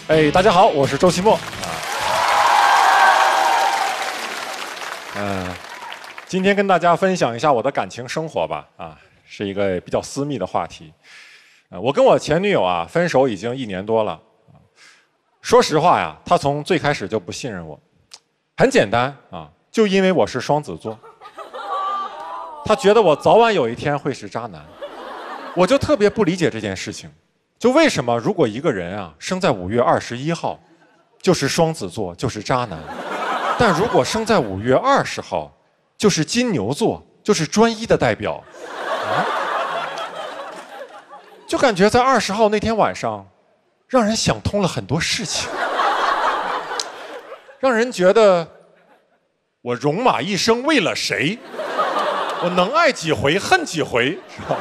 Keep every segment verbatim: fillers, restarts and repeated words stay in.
哎，大家好，我是周奇墨啊。嗯、呃，今天跟大家分享一下我的感情生活吧。啊，是一个比较私密的话题。呃，我跟我前女友啊分手已经一年多了。说实话呀，她从最开始就不信任我。很简单啊，就因为我是双子座。她觉得我早晚有一天会是渣男。我就特别不理解这件事情。就为什么如果一个人啊生在五月二十一号，就是双子座，就是渣男；但如果生在五月二十号，就是金牛座，就是专一的代表。啊，就感觉在二十号那天晚上，让人想通了很多事情，让人觉得我戎马一生为了谁？我能爱几回恨几回，是吧？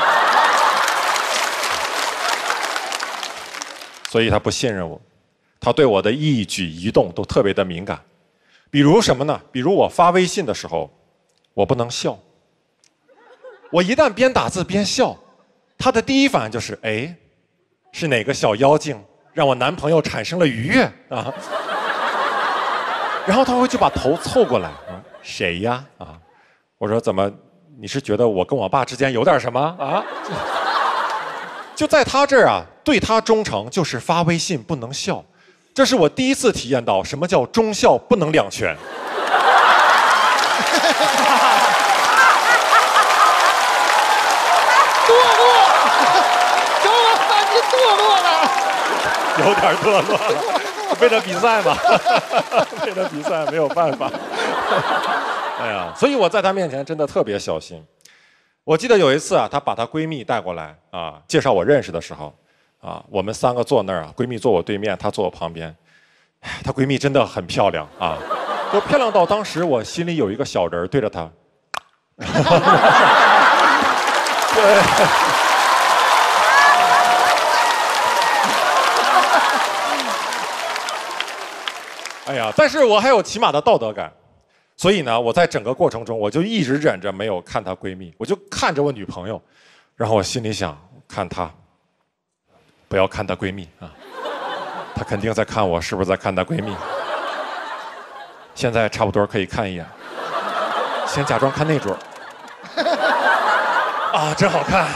所以他不信任我，他对我的一举一动都特别的敏感。比如什么呢？比如我发微信的时候，我不能笑。我一旦边打字边笑，他的第一反应就是：哎，是哪个小妖精让我男朋友产生了愉悦啊？然后他会就把头凑过来，啊，谁呀？啊，我说怎么？你是觉得我跟我爸之间有点什么啊？就在他这儿啊，对他忠诚就是发微信不能笑，这是我第一次体验到什么叫忠孝不能两全。 堕落，周老板你堕落了， 有点堕落了，为了比赛嘛，为了比赛没有办法。哎呀，所以我在她面前真的特别小心。我记得有一次啊，她把她闺蜜带过来啊，介绍我认识的时候，啊，我们三个坐那儿啊，闺蜜坐我对面，她坐我旁边。她闺蜜真的很漂亮啊，就漂亮到当时我心里有一个小人对着她。对。哎呀，但是我还有起码的道德感。所以呢，我在整个过程中，我就一直忍着没有看她闺蜜，我就看着我女朋友，然后我心里想，看她，不要看她闺蜜啊，她肯定在看我，是不是在看她闺蜜？现在差不多可以看一眼，先假装看那桌，啊，真好看。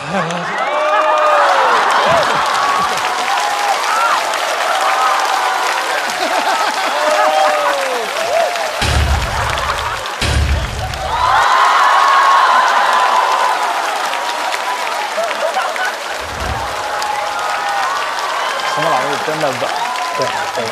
陈老师真的稳，对对。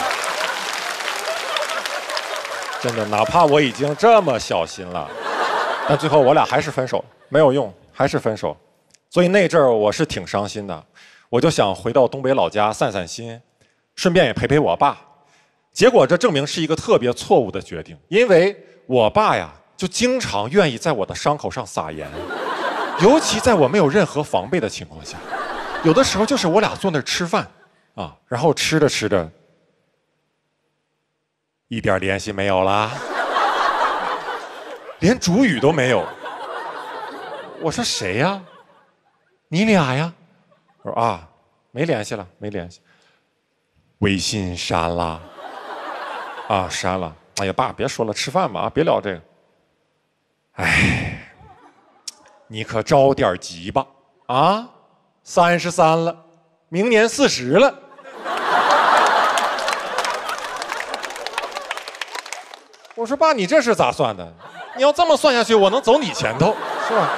真的，哪怕我已经这么小心了，但最后我俩还是分手，没有用，还是分手。所以那阵儿我是挺伤心的，我就想回到东北老家散散心，顺便也陪陪我爸。结果这证明是一个特别错误的决定，因为我爸呀就经常愿意在我的伤口上撒盐，尤其在我没有任何防备的情况下。有的时候就是我俩坐那儿吃饭，啊，然后吃着吃着，一点联系没有啦，连主语都没有。我说谁呀？你俩呀？我说啊，没联系了，没联系。微信删了，啊，删了。哎呀，爸，别说了，吃饭吧，啊，别聊这个。哎，你可着点急吧，啊？三十三了，明年四十了。我说爸，你这是咋算的？你要这么算下去，我能走你前头，是吧？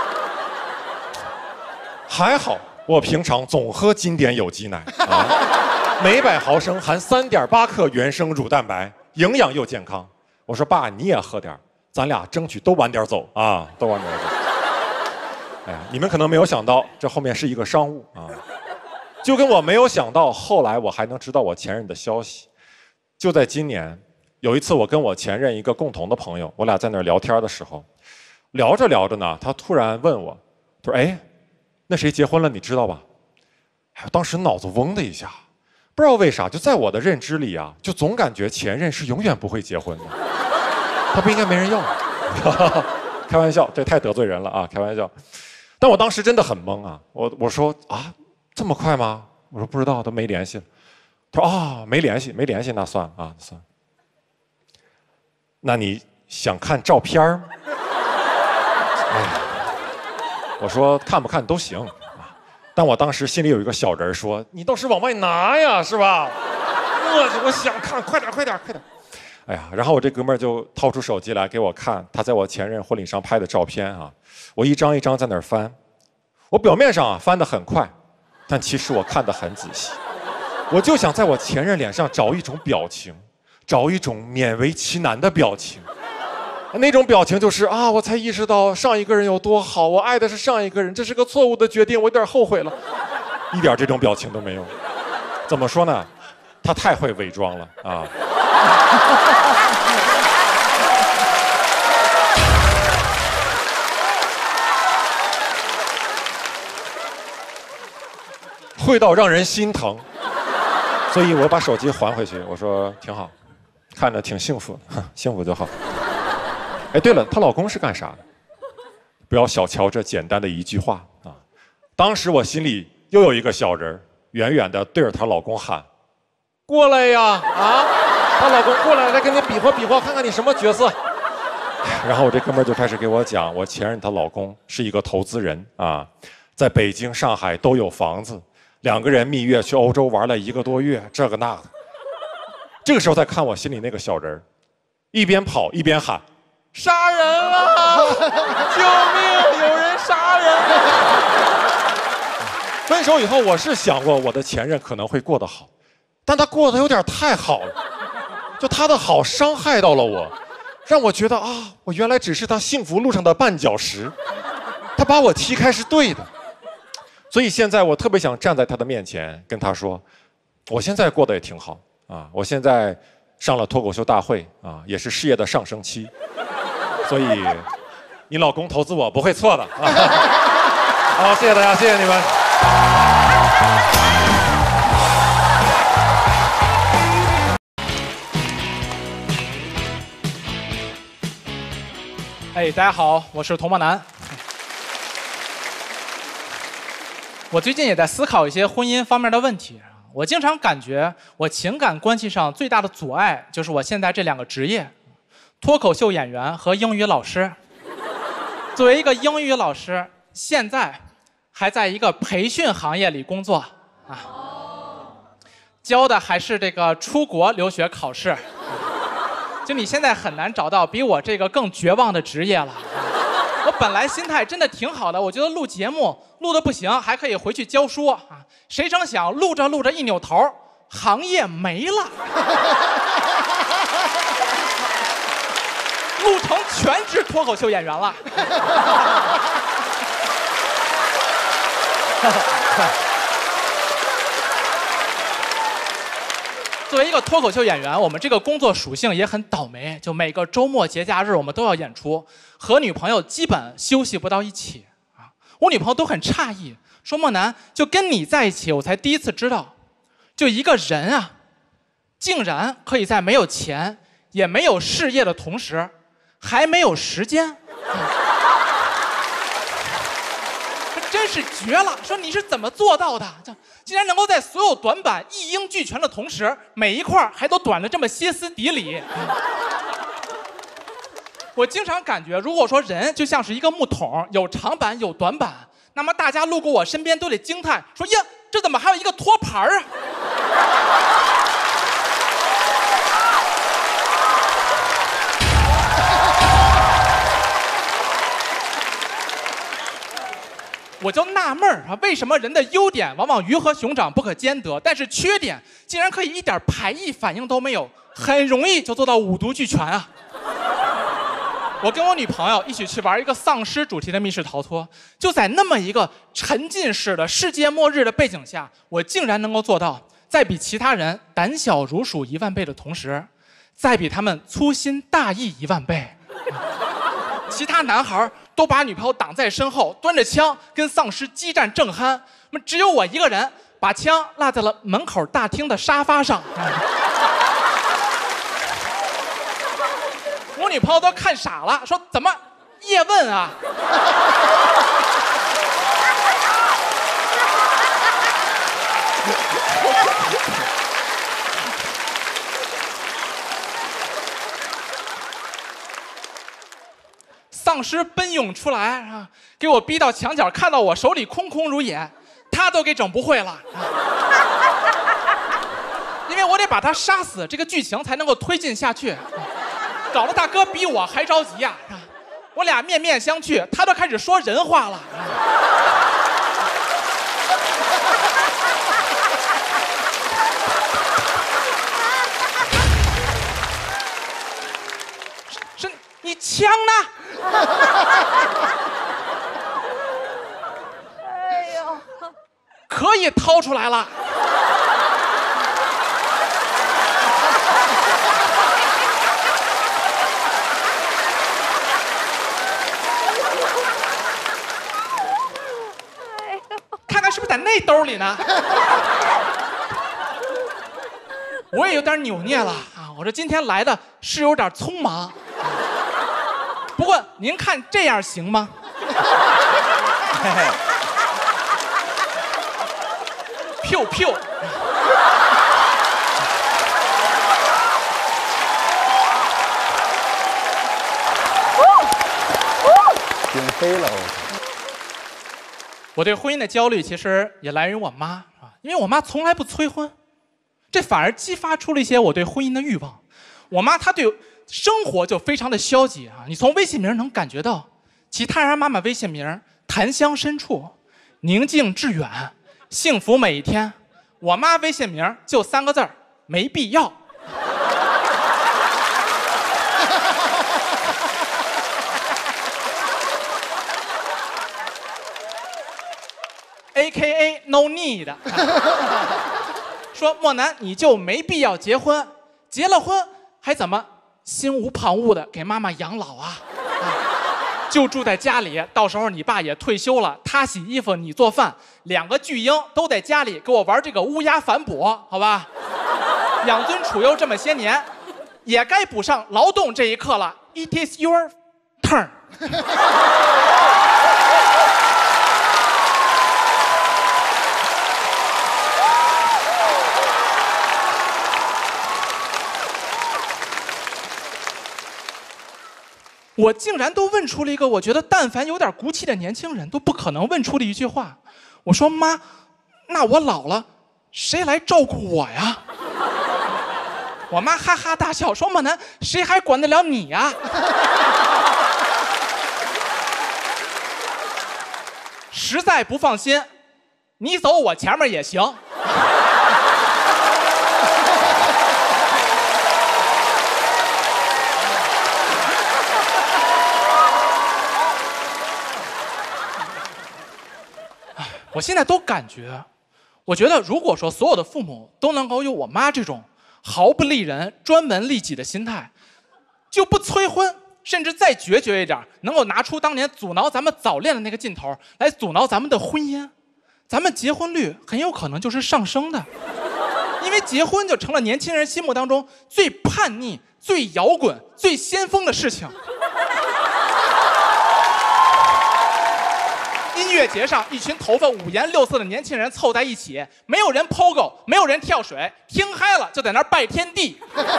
还好我平常总喝经典有机奶啊，每百毫升含三点八克原生乳蛋白，营养又健康。我说爸，你也喝点，咱俩争取都晚点走啊，都晚点走。哎呀，你们可能没有想到，这后面是一个商务啊，就跟我没有想到，后来我还能知道我前任的消息。就在今年，有一次我跟我前任一个共同的朋友，我俩在那儿聊天的时候，聊着聊着呢，他突然问我，他说：“哎，那谁结婚了，你知道吧？”哎，当时脑子嗡的一下，不知道为啥，就在我的认知里啊，就总感觉前任是永远不会结婚的，他不应该没人要。开玩笑，这太得罪人了啊！开玩笑。但我当时真的很懵啊！我我说啊，这么快吗？我说不知道，都没联系。他他说哦，没联系，没联系，那算了啊，算了。那你想看照片吗？哎，我说看不看都行啊，但我当时心里有一个小人说，你倒是往外拿呀，是吧？我我想看，快点，快点，快点。哎呀，然后我这哥们儿就掏出手机来给我看他在我前任婚礼上拍的照片啊，我一张一张在那儿翻，我表面上啊翻得很快，但其实我看得很仔细，我就想在我前任脸上找一种表情。找一种勉为其难的表情，那种表情就是啊，我才意识到上一个人有多好，我爱的是上一个人，这是个错误的决定，我有点后悔了，一点这种表情都没有。怎么说呢？他太会伪装了啊！会到让人心疼，所以我把手机还回去，我说挺好。看着挺幸福的，幸福就好。哎，对了，她老公是干啥的？不要小瞧这简单的一句话啊！当时我心里又有一个小人，远远的对着她老公喊：“过来呀！啊，她老公过来，来跟你比划比划，看看你什么角色。”然后我这哥们就开始给我讲，我前任她老公是一个投资人啊，在北京、上海都有房子，两个人蜜月去欧洲玩了一个多月，这个那个。这个时候再看我心里那个小人，一边跑一边喊：“杀人了！救命！有人杀人！”分手以后，我是想过我的前任可能会过得好，但他过得有点太好了，就他的好伤害到了我，让我觉得啊，我原来只是他幸福路上的绊脚石，他把我踢开是对的。所以现在我特别想站在他的面前，跟他说：“我现在过得也挺好。”啊，我现在上了脱口秀大会啊，也是事业的上升期，所以你老公投资我不会错的啊。好，谢谢大家，谢谢你们。 哎，大家好，我是童梦楠。我最近也在思考一些婚姻方面的问题。我经常感觉，我情感关系上最大的阻碍就是我现在这两个职业：脱口秀演员和英语老师。作为一个英语老师，现在还在一个培训行业里工作啊，教的还是这个出国留学考试。就你现在很难找到比我这个更绝望的职业了。我本来心态真的挺好的，我觉得录节目录的不行，还可以回去教书啊。谁成想录着录着一扭头，行业没了，录成全职脱口秀演员了。作为一个脱口秀演员，我们这个工作属性也很倒霉，就每个周末节假日我们都要演出，和女朋友基本休息不到一起啊。我女朋友都很诧异，说梦楠，就跟你在一起，我才第一次知道，就一个人啊，竟然可以在没有钱也没有事业的同时，还没有时间。真是绝了！说你是怎么做到的？竟然能够在所有短板一应俱全的同时，每一块还都短得这么歇斯底里。我经常感觉，如果说人就像是一个木桶，有长板有短板，那么大家路过我身边都得惊叹，说呀，这怎么还有一个托盘啊？我就纳闷儿啊，为什么人的优点往往鱼和熊掌不可兼得，但是缺点竟然可以一点排异反应都没有，很容易就做到五毒俱全啊！我跟我女朋友一起去玩一个丧尸主题的密室逃脱，就在那么一个沉浸式的世界末日的背景下，我竟然能够做到在比其他人胆小如鼠一万倍的同时，再比他们粗心大意一万倍。其他男孩都把女朋友挡在身后，端着枪跟丧尸激战正酣，那么只有我一个人把枪落在了门口大厅的沙发上。我女朋友都看傻了，说怎么叶问啊？ 丧尸奔涌出来啊，给我逼到墙角，看到我手里空空如也，他都给整不会了。啊、因为我得把他杀死，这个剧情才能够推进下去。搞得大哥比我还着急呀、啊！我俩面面相觑，他都开始说人话了。是，你枪呢？ 哎呦， 可以掏出来了。是不是在那兜里呢？我也有点扭捏了啊！我说今天来的是有点匆忙，不过您看这样行吗？飘飘。 顶飞了！ 我对婚姻的焦虑其实也来源于我妈啊，因为我妈从来不催婚，这反而激发出了一些我对婚姻的欲望。我妈她对生活就非常的消极啊，你从微信名能感觉到，其他人妈妈微信名檀香深处，宁静致远，幸福每一天。我妈微信名就三个字儿，没必要。A K A no need， 说莫南你就没必要结婚，结了婚还怎么心无旁骛的给妈妈养老啊？啊就住在家里，到时候你爸也退休了，他洗衣服你做饭，两个巨婴都在家里给我玩这个乌鸦反哺，好吧？养尊处优这么些年，也该补上劳动这一课了。It is your turn。我竟然都问出了一个我觉得但凡有点骨气的年轻人都不可能问出的一句话。我说妈，那我老了谁来照顾我呀？我妈哈哈大笑说莫南谁还管得了你呀？实在不放心你走我前面也行。我现在都感觉，我觉得如果说所有的父母都能够有我妈这种毫不利人、专门利己的心态，就不催婚，甚至再决绝一点，能够拿出当年阻挠咱们早恋的那个劲头来阻挠咱们的婚姻，咱们结婚率很有可能就是上升的。因为结婚就成了年轻人心目当中最叛逆、最摇滚、最先锋的事情。音乐节上，一群头发五颜六色的年轻人凑在一起，没有人 pogo， 没有人跳水，听嗨了就在那儿拜天地。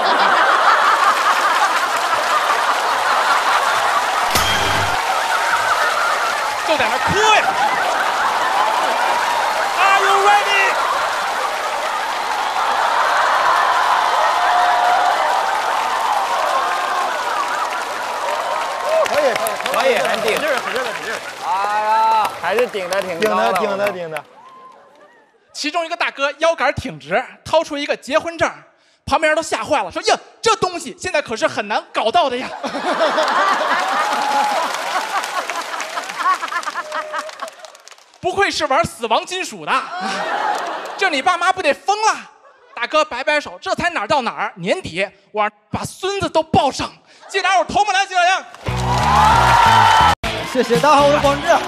就在那儿哭呀 ！Are you ready？ 可以可以可以，很顶，使劲使劲使劲！哎呀，还是顶的挺顶的高的， 顶的顶的。 其中一个大哥腰杆挺直，掏出一个结婚证，旁边人都吓坏了，说：“呀，这东西现在可是很难搞到的呀！”不愧是玩死亡金属的，这你爸妈不得疯了？大哥摆摆手，这才哪儿到哪儿？年底我把孙子都抱上，记得我头不来，记得样。 谢谢，大家好，我是广志。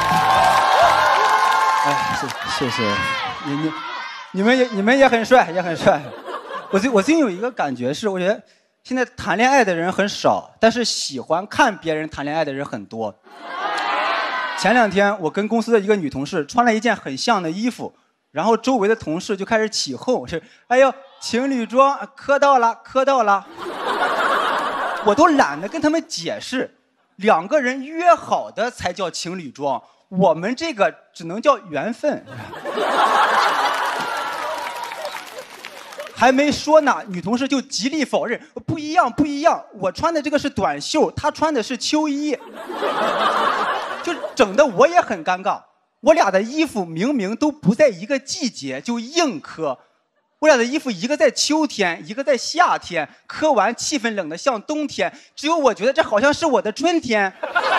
哎，谢谢谢，你你你们也你们也很帅，也很帅。我最我最近有一个感觉是，我觉得现在谈恋爱的人很少，但是喜欢看别人谈恋爱的人很多。前两天我跟公司的一个女同事穿了一件很像的衣服，然后周围的同事就开始起哄，是哎呦情侣装磕到了磕到了，我都懒得跟他们解释。 两个人约好的才叫情侣装，我们这个只能叫缘分。还没说呢，女同事就极力否认，不一样，不一样，我穿的这个是短袖，她穿的是秋衣，就整的我也很尴尬。我俩的衣服明明都不在一个季节，就硬磕。我俩的衣服一个在秋天，一个在夏天，磕完气氛冷得像冬天，只有我觉得这好像是我的春天。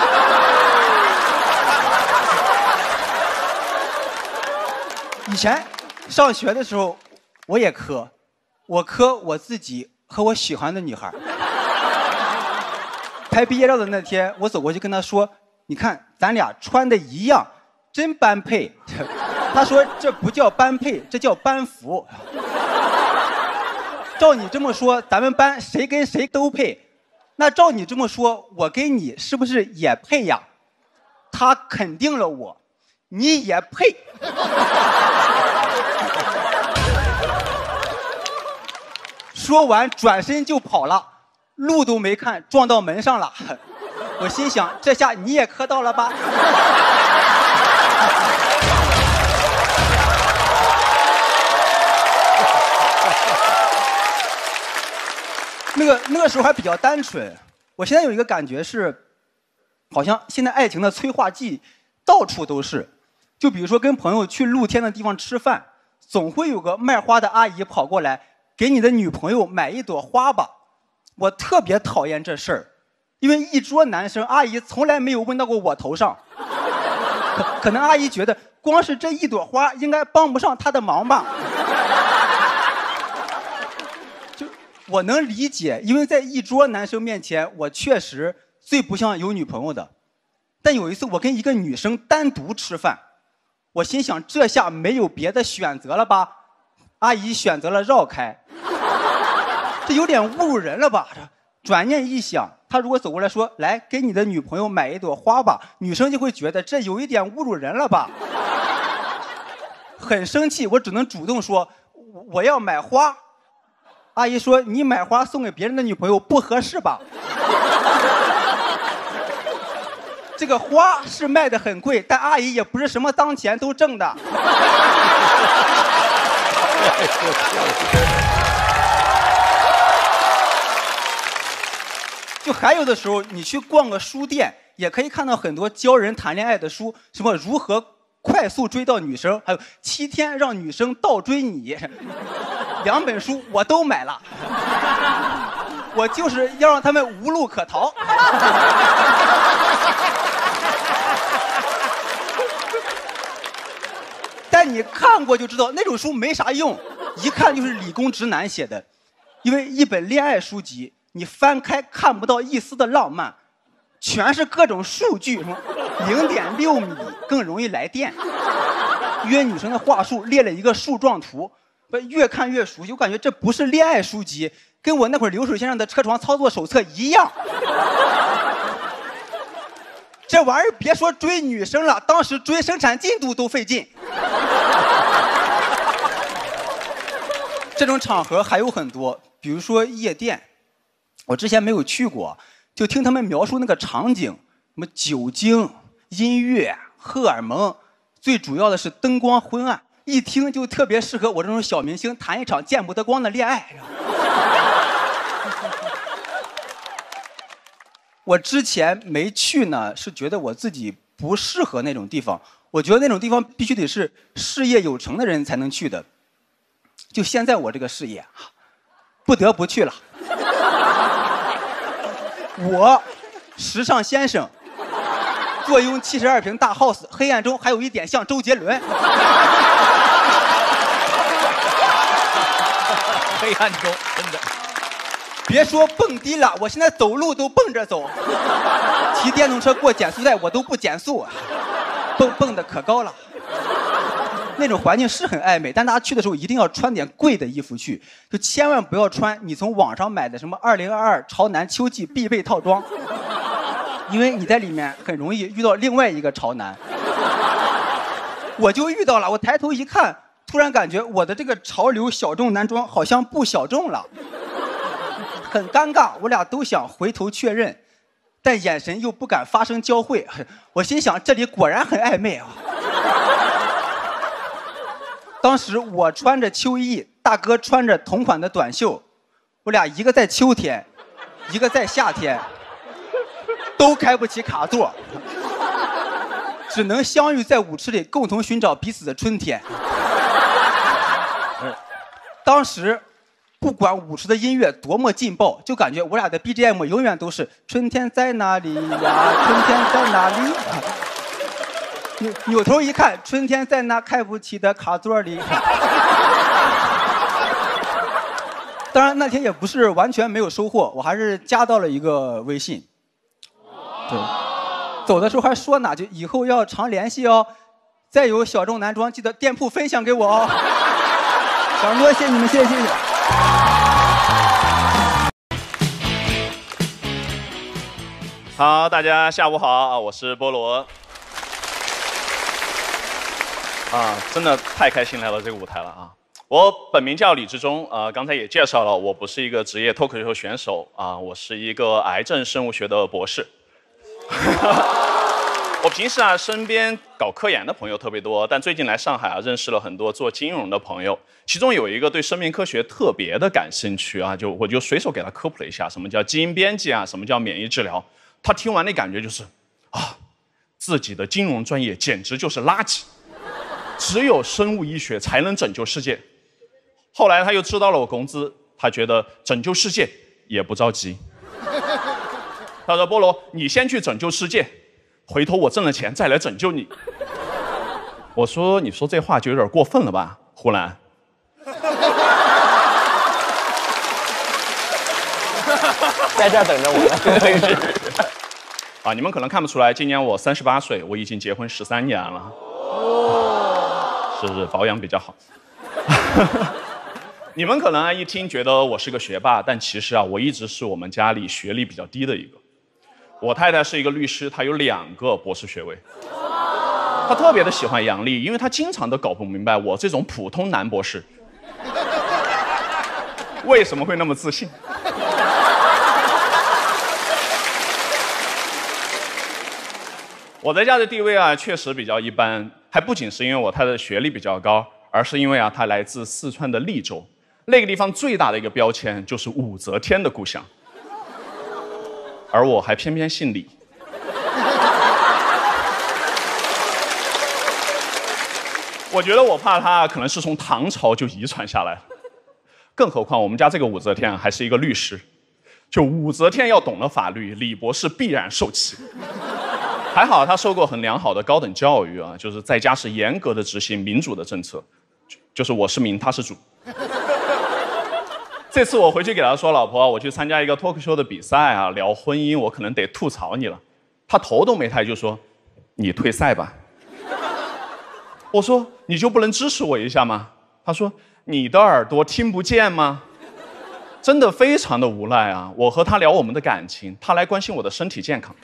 以前上学的时候，我也磕。我磕我自己和我喜欢的女孩。拍毕业照的那天，我走过去跟她说：“你看，咱俩穿的一样，真般配。”她说：“这不叫般配，这叫班服。”照你这么说，咱们班谁跟谁都配。那照你这么说，我跟你是不是也配呀？她肯定了我，你也配。说完转身就跑了，路都没看，撞到门上了。我心想，这下你也磕到了吧？那个那个时候还比较单纯。我现在有一个感觉是，好像现在爱情的催化剂到处都是。就比如说跟朋友去露天的地方吃饭，总会有个卖花的阿姨跑过来，给你的女朋友买一朵花吧。我特别讨厌这事儿，因为一桌男生，阿姨从来没有问到过我头上。可可能阿姨觉得光是这一朵花应该帮不上她的忙吧。就我能理解，因为在一桌男生面前，我确实最不像有女朋友的。但有一次我跟一个女生单独吃饭，我心想这下没有别的选择了吧？阿姨选择了绕开，这有点侮辱人了吧？转念一想，他如果走过来说：“来，给你的女朋友买一朵花吧”，女生就会觉得这有一点侮辱人了吧？很生气，我只能主动说：“我要买花。”阿姨说：“你买花送给别人的女朋友不合适吧？”这个花是卖的很贵，但阿姨也不是什么当钱都挣的。就还有的时候，你去逛个书店，也可以看到很多教人谈恋爱的书，什么如何快速追到女生，还有七天让女生倒追你，两本书我都买了，我就是要让他们无路可逃。但你看过就知道，那种书没啥用，一看就是理工直男写的。因为一本恋爱书籍，你翻开看不到一丝的浪漫，全是各种数据，什么零点六米更容易来电，约女生的话术列了一个树状图，越看越熟悉，我感觉这不是恋爱书籍，跟我那会儿流水线上的车床操作手册一样。这玩意儿别说追女生了，当时追生产进度都费劲。这种场合还有很多，比如说夜店，我之前没有去过，就听他们描述那个场景，什么酒精、音乐、荷尔蒙，最主要的是灯光昏暗，一听就特别适合我这种小明星谈一场见不得光的恋爱。我之前没去呢，是觉得我自己不适合那种地方，我觉得那种地方必须得是事业有成的人才能去的。就现在我这个事业，不得不去了。我，时尚先生，坐拥七十二平大 house， 黑暗中还有一点像周杰伦。 黑暗中真的。 别说蹦迪了，我现在走路都蹦着走，骑电动车过减速带我都不减速，蹦蹦的可高了。那种环境是很暧昧，但大家去的时候一定要穿点贵的衣服去，就千万不要穿你从网上买的什么二零二二潮男秋季必备套装，因为你在里面很容易遇到另外一个潮男。我就遇到了，我抬头一看，突然感觉我的这个潮流小众男装好像不小众了，很尴尬，我俩都想回头确认， 但眼神又不敢发生交汇。我心想，这里果然很暧昧啊。当时我穿着秋衣，大哥穿着同款的短袖，我俩一个在秋天，一个在夏天，都开不起卡座，只能相遇在舞池里，共同寻找彼此的春天。当时不管舞池的音乐多么劲爆，就感觉我俩的 B G M 永远都是春天在哪里呀，春天在哪里。扭扭头一看，春天在那开不起的卡座里。当然那天也不是完全没有收获，我还是加到了一个微信。对，走的时候还说呢，就以后要常联系哦。再有小众男装，记得店铺分享给我哦。小多，谢谢你们，谢谢谢谢。 好，大家下午好啊，我是菠萝。啊，真的太开心来到这个舞台了啊！我本名叫李志忠啊，刚才也介绍了，我不是一个职业脱口秀选手啊，我是一个癌症生物学的博士。我平时啊，身边搞科研的朋友特别多，但最近来上海啊，认识了很多做金融的朋友，其中有一个对生命科学特别的感兴趣啊，就我就随手给他科普了一下，什么叫基因编辑啊，什么叫免疫治疗。他听完那感觉就是啊，自己的金融专业简直就是垃圾。只有生物医学才能拯救世界。后来他又知道了我工资，他觉得拯救世界也不着急。他说：“菠萝，你先去拯救世界，回头我挣了钱再来拯救你。”我说：“你说这话就有点过分了吧，呼兰。” 在这儿等着我呢。 啊，你们可能看不出来，今年我三十八岁，我已经结婚十三年了。是不是保养比较好？你们可能啊一听觉得我是个学霸，但其实啊我一直是我们家里学历比较低的一个。我太太是一个律师，她有两个博士学位。她特别的喜欢杨笠，因为她经常都搞不明白我这种普通男博士为什么会那么自信。我在家的地位啊确实比较一般。还不仅是因为我太太的学历比较高，而是因为啊，她来自四川的利州，那个地方最大的一个标签就是武则天的故乡，而我还偏偏姓李。我觉得我怕她可能是从唐朝就遗传下来了，更何况我们家这个武则天还是一个律师，就武则天要懂了法律，李博士必然受气。还好他受过很良好的高等教育啊，就是在家是严格的执行民主的政策，就就是我是民，他是主。这次我回去给他说，老婆，我去参加一个脱口秀的比赛啊，聊婚姻，我可能得吐槽你了。他头都没抬就说，你退赛吧。我说你就不能支持我一下吗？他说你的耳朵听不见吗？真的非常的无奈啊！我和他聊我们的感情，他来关心我的身体健康。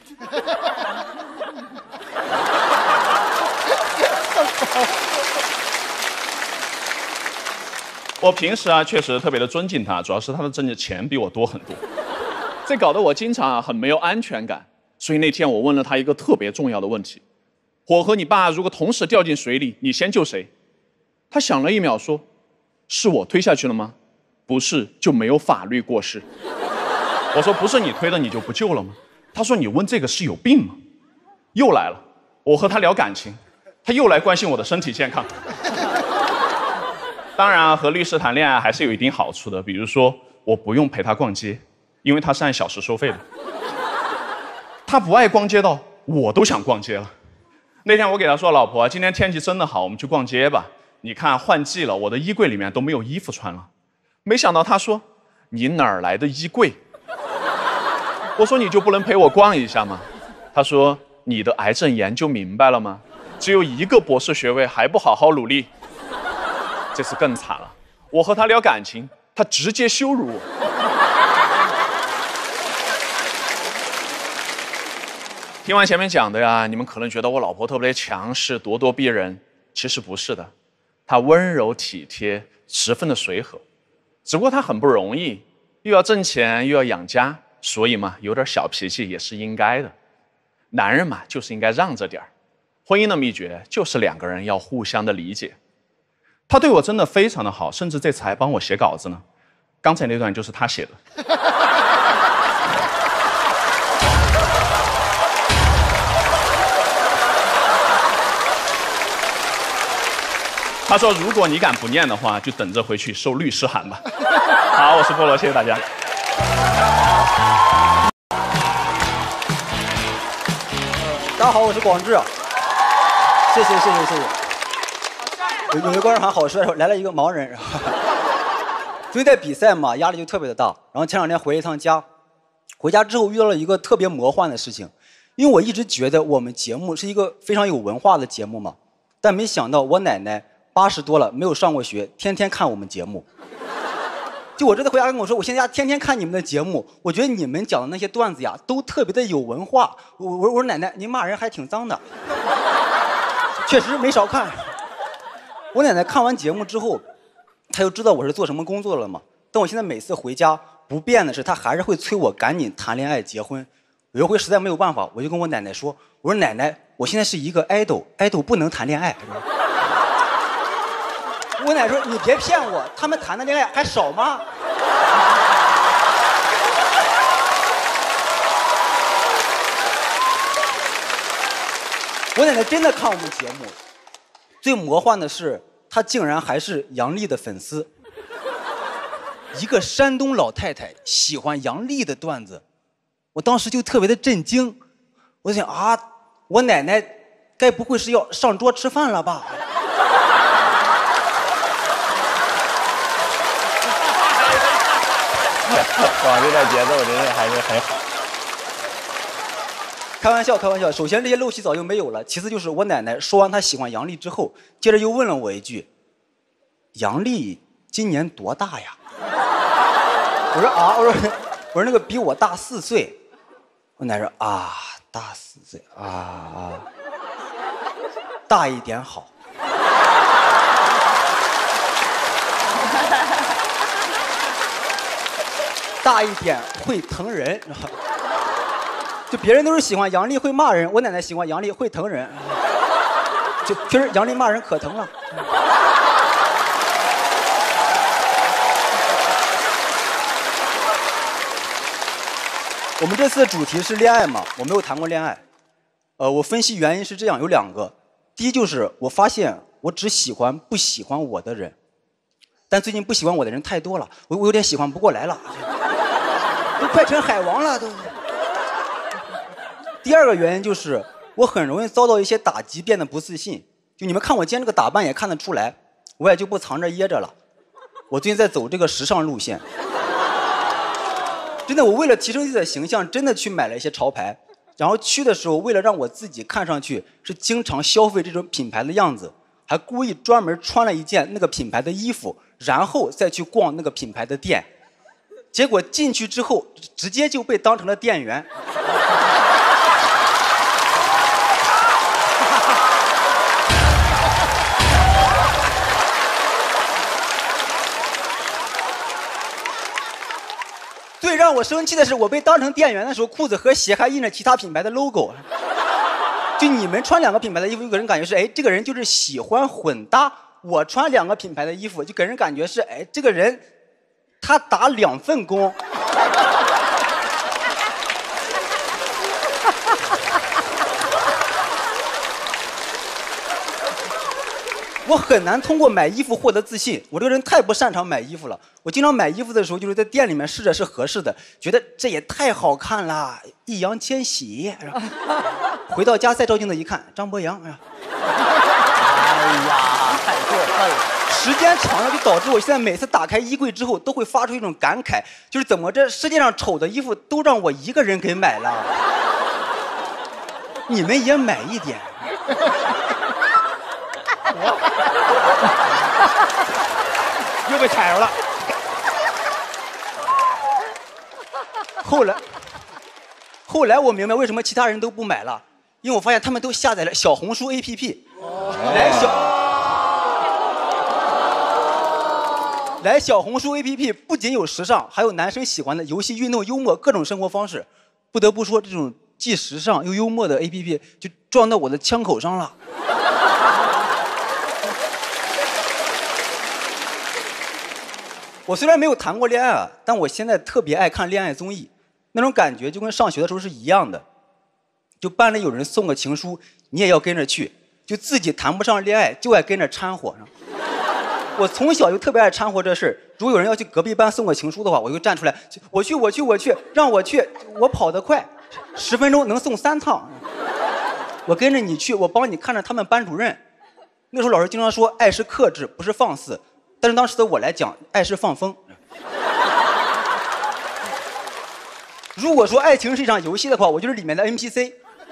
我平时啊确实特别的尊敬他，主要是他的挣的钱比我多很多，这搞得我经常啊很没有安全感。所以那天我问了他一个特别重要的问题：我和你爸如果同时掉进水里，你先救谁？他想了一秒说：是我推下去了吗？不是，就没有法律过失。我说不是你推的，你就不救了吗？他说你问这个是有病吗？又来了，我和他聊感情，他又来关心我的身体健康。当然啊，和律师谈恋爱还是有一定好处的，比如说我不用陪他逛街，因为他是按小时收费的。他不爱逛街到我都想逛街了。那天我给他说，老婆，今天天气真的好，我们去逛街吧。你看换季了，我的衣柜里面都没有衣服穿了。没想到他说，你哪儿来的衣柜？我说你就不能陪我逛一下吗？他说你的癌症研究明白了吗？只有一个博士学位还不好好努力。这次更惨了，我和他聊感情，他直接羞辱我。听完前面讲的呀，你们可能觉得我老婆特别强势、咄咄逼人，其实不是的，她温柔体贴，十分的随和。只不过她很不容易，又要挣钱又要养家， 所以嘛，有点小脾气也是应该的。男人嘛，就是应该让着点儿。婚姻的秘诀就是两个人要互相的理解。他对我真的非常的好，甚至这次还帮我写稿子呢。刚才那段就是他写的。他说：“如果你敢不念的话，就等着回去受律师函吧。”好，我是菠萝，谢谢大家。 大家好，我是广志。谢谢谢谢谢谢。有有一个观众喊好帅，来了一个盲人。最近在比赛嘛，压力就特别的大。然后前两天回了一趟家，回家之后遇到了一个特别魔幻的事情，因为我一直觉得我们节目是一个非常有文化的节目嘛，但没想到我奶奶八十多了，没有上过学，天天看我们节目。就我这次回家跟我说，我现在家天天看你们的节目，我觉得你们讲的那些段子呀，都特别的有文化。我我我说奶奶，您骂人还挺脏的，确实没少看。我奶奶看完节目之后，她就知道我是做什么工作了嘛。但我现在每次回家，不变的是，她还是会催我赶紧谈恋爱结婚。有一回实在没有办法，我就跟我奶奶说，我说奶奶，我现在是一个爱豆，爱豆不能谈恋爱。我奶奶说：“你别骗我，他们谈的恋爱还少吗？”我奶奶真的看我们节目，最魔幻的是，她竟然还是杨笠的粉丝。一个山东老太太喜欢杨笠的段子，我当时就特别的震惊。我想啊，我奶奶该不会是要上桌吃饭了吧？ 广州的节奏真是还是很好。 开玩笑，开玩笑。首先，这些陋习早就没有了。其次，就是我奶奶说完她喜欢杨笠之后，接着又问了我一句：“杨笠今年多大呀？”我说啊，我说我说那个比我大四岁。我奶奶说啊，大四岁啊啊，大一点好。大一点会疼人，就别人都是喜欢杨笠会骂人，我奶奶喜欢杨笠会疼人，就确实杨笠骂人可疼了。我们这次的主题是恋爱嘛，我没有谈过恋爱，呃，我分析原因是这样，有两个，第一就是我发现我只喜欢不喜欢我的人，但最近不喜欢我的人太多了，我我有点喜欢不过来了。都快成海王了都。第二个原因就是我很容易遭到一些打击，变得不自信。就你们看我今天这个打扮也看得出来，我也就不藏着掖着了。我最近在走这个时尚路线。真的，我为了提升自己的形象，真的去买了一些潮牌。然后去的时候，为了让我自己看上去是经常消费这种品牌的样子，还故意专门穿了一件那个品牌的衣服，然后再去逛那个品牌的店。结果进去之后，直接就被当成了店员。最让我生气的是，我被当成店员的时候，裤子和鞋还印着其他品牌的 logo。就你们穿两个品牌的衣服，就给人感觉是，哎，这个人就是喜欢混搭；我穿两个品牌的衣服，就给人感觉是，哎，这个人。他打两份工，我很难通过买衣服获得自信。我这个人太不擅长买衣服了。我经常买衣服的时候，就是在店里面试着是合适的，觉得这也太好看了，易烊千玺。回到家再照镜子一看，张博洋。哎呀， 哎呀，太过分了。 时间长了，就导致我现在每次打开衣柜之后，都会发出一种感慨，就是怎么这世界上丑的衣服都让我一个人给买了？你们也买一点。 又被踩着了。 后来，后来我明白为什么其他人都不买了，因为我发现他们都下载了小红书 A P P， 来小。来来小红书 A P P 不仅有时尚，还有男生喜欢的游戏、运动、幽默各种生活方式。不得不说，这种既时尚又幽默的 A P P 就撞到我的枪口上了。我虽然没有谈过恋爱啊，但我现在特别爱看恋爱综艺，那种感觉就跟上学的时候是一样的。就班里有人送个情书，你也要跟着去，就自己谈不上恋爱，就爱跟着掺和上。我从小就特别爱掺和这事，如果有人要去隔壁班送个情书的话，我就站出来，我去，我去，我去，让我去，我跑得快，十分钟能送三趟。我跟着你去，我帮你看着他们班主任。那时候老师经常说，爱是克制，不是放肆。但是当时的我来讲，爱是放风。如果说爱情是一场游戏的话，我就是里面的 N P C。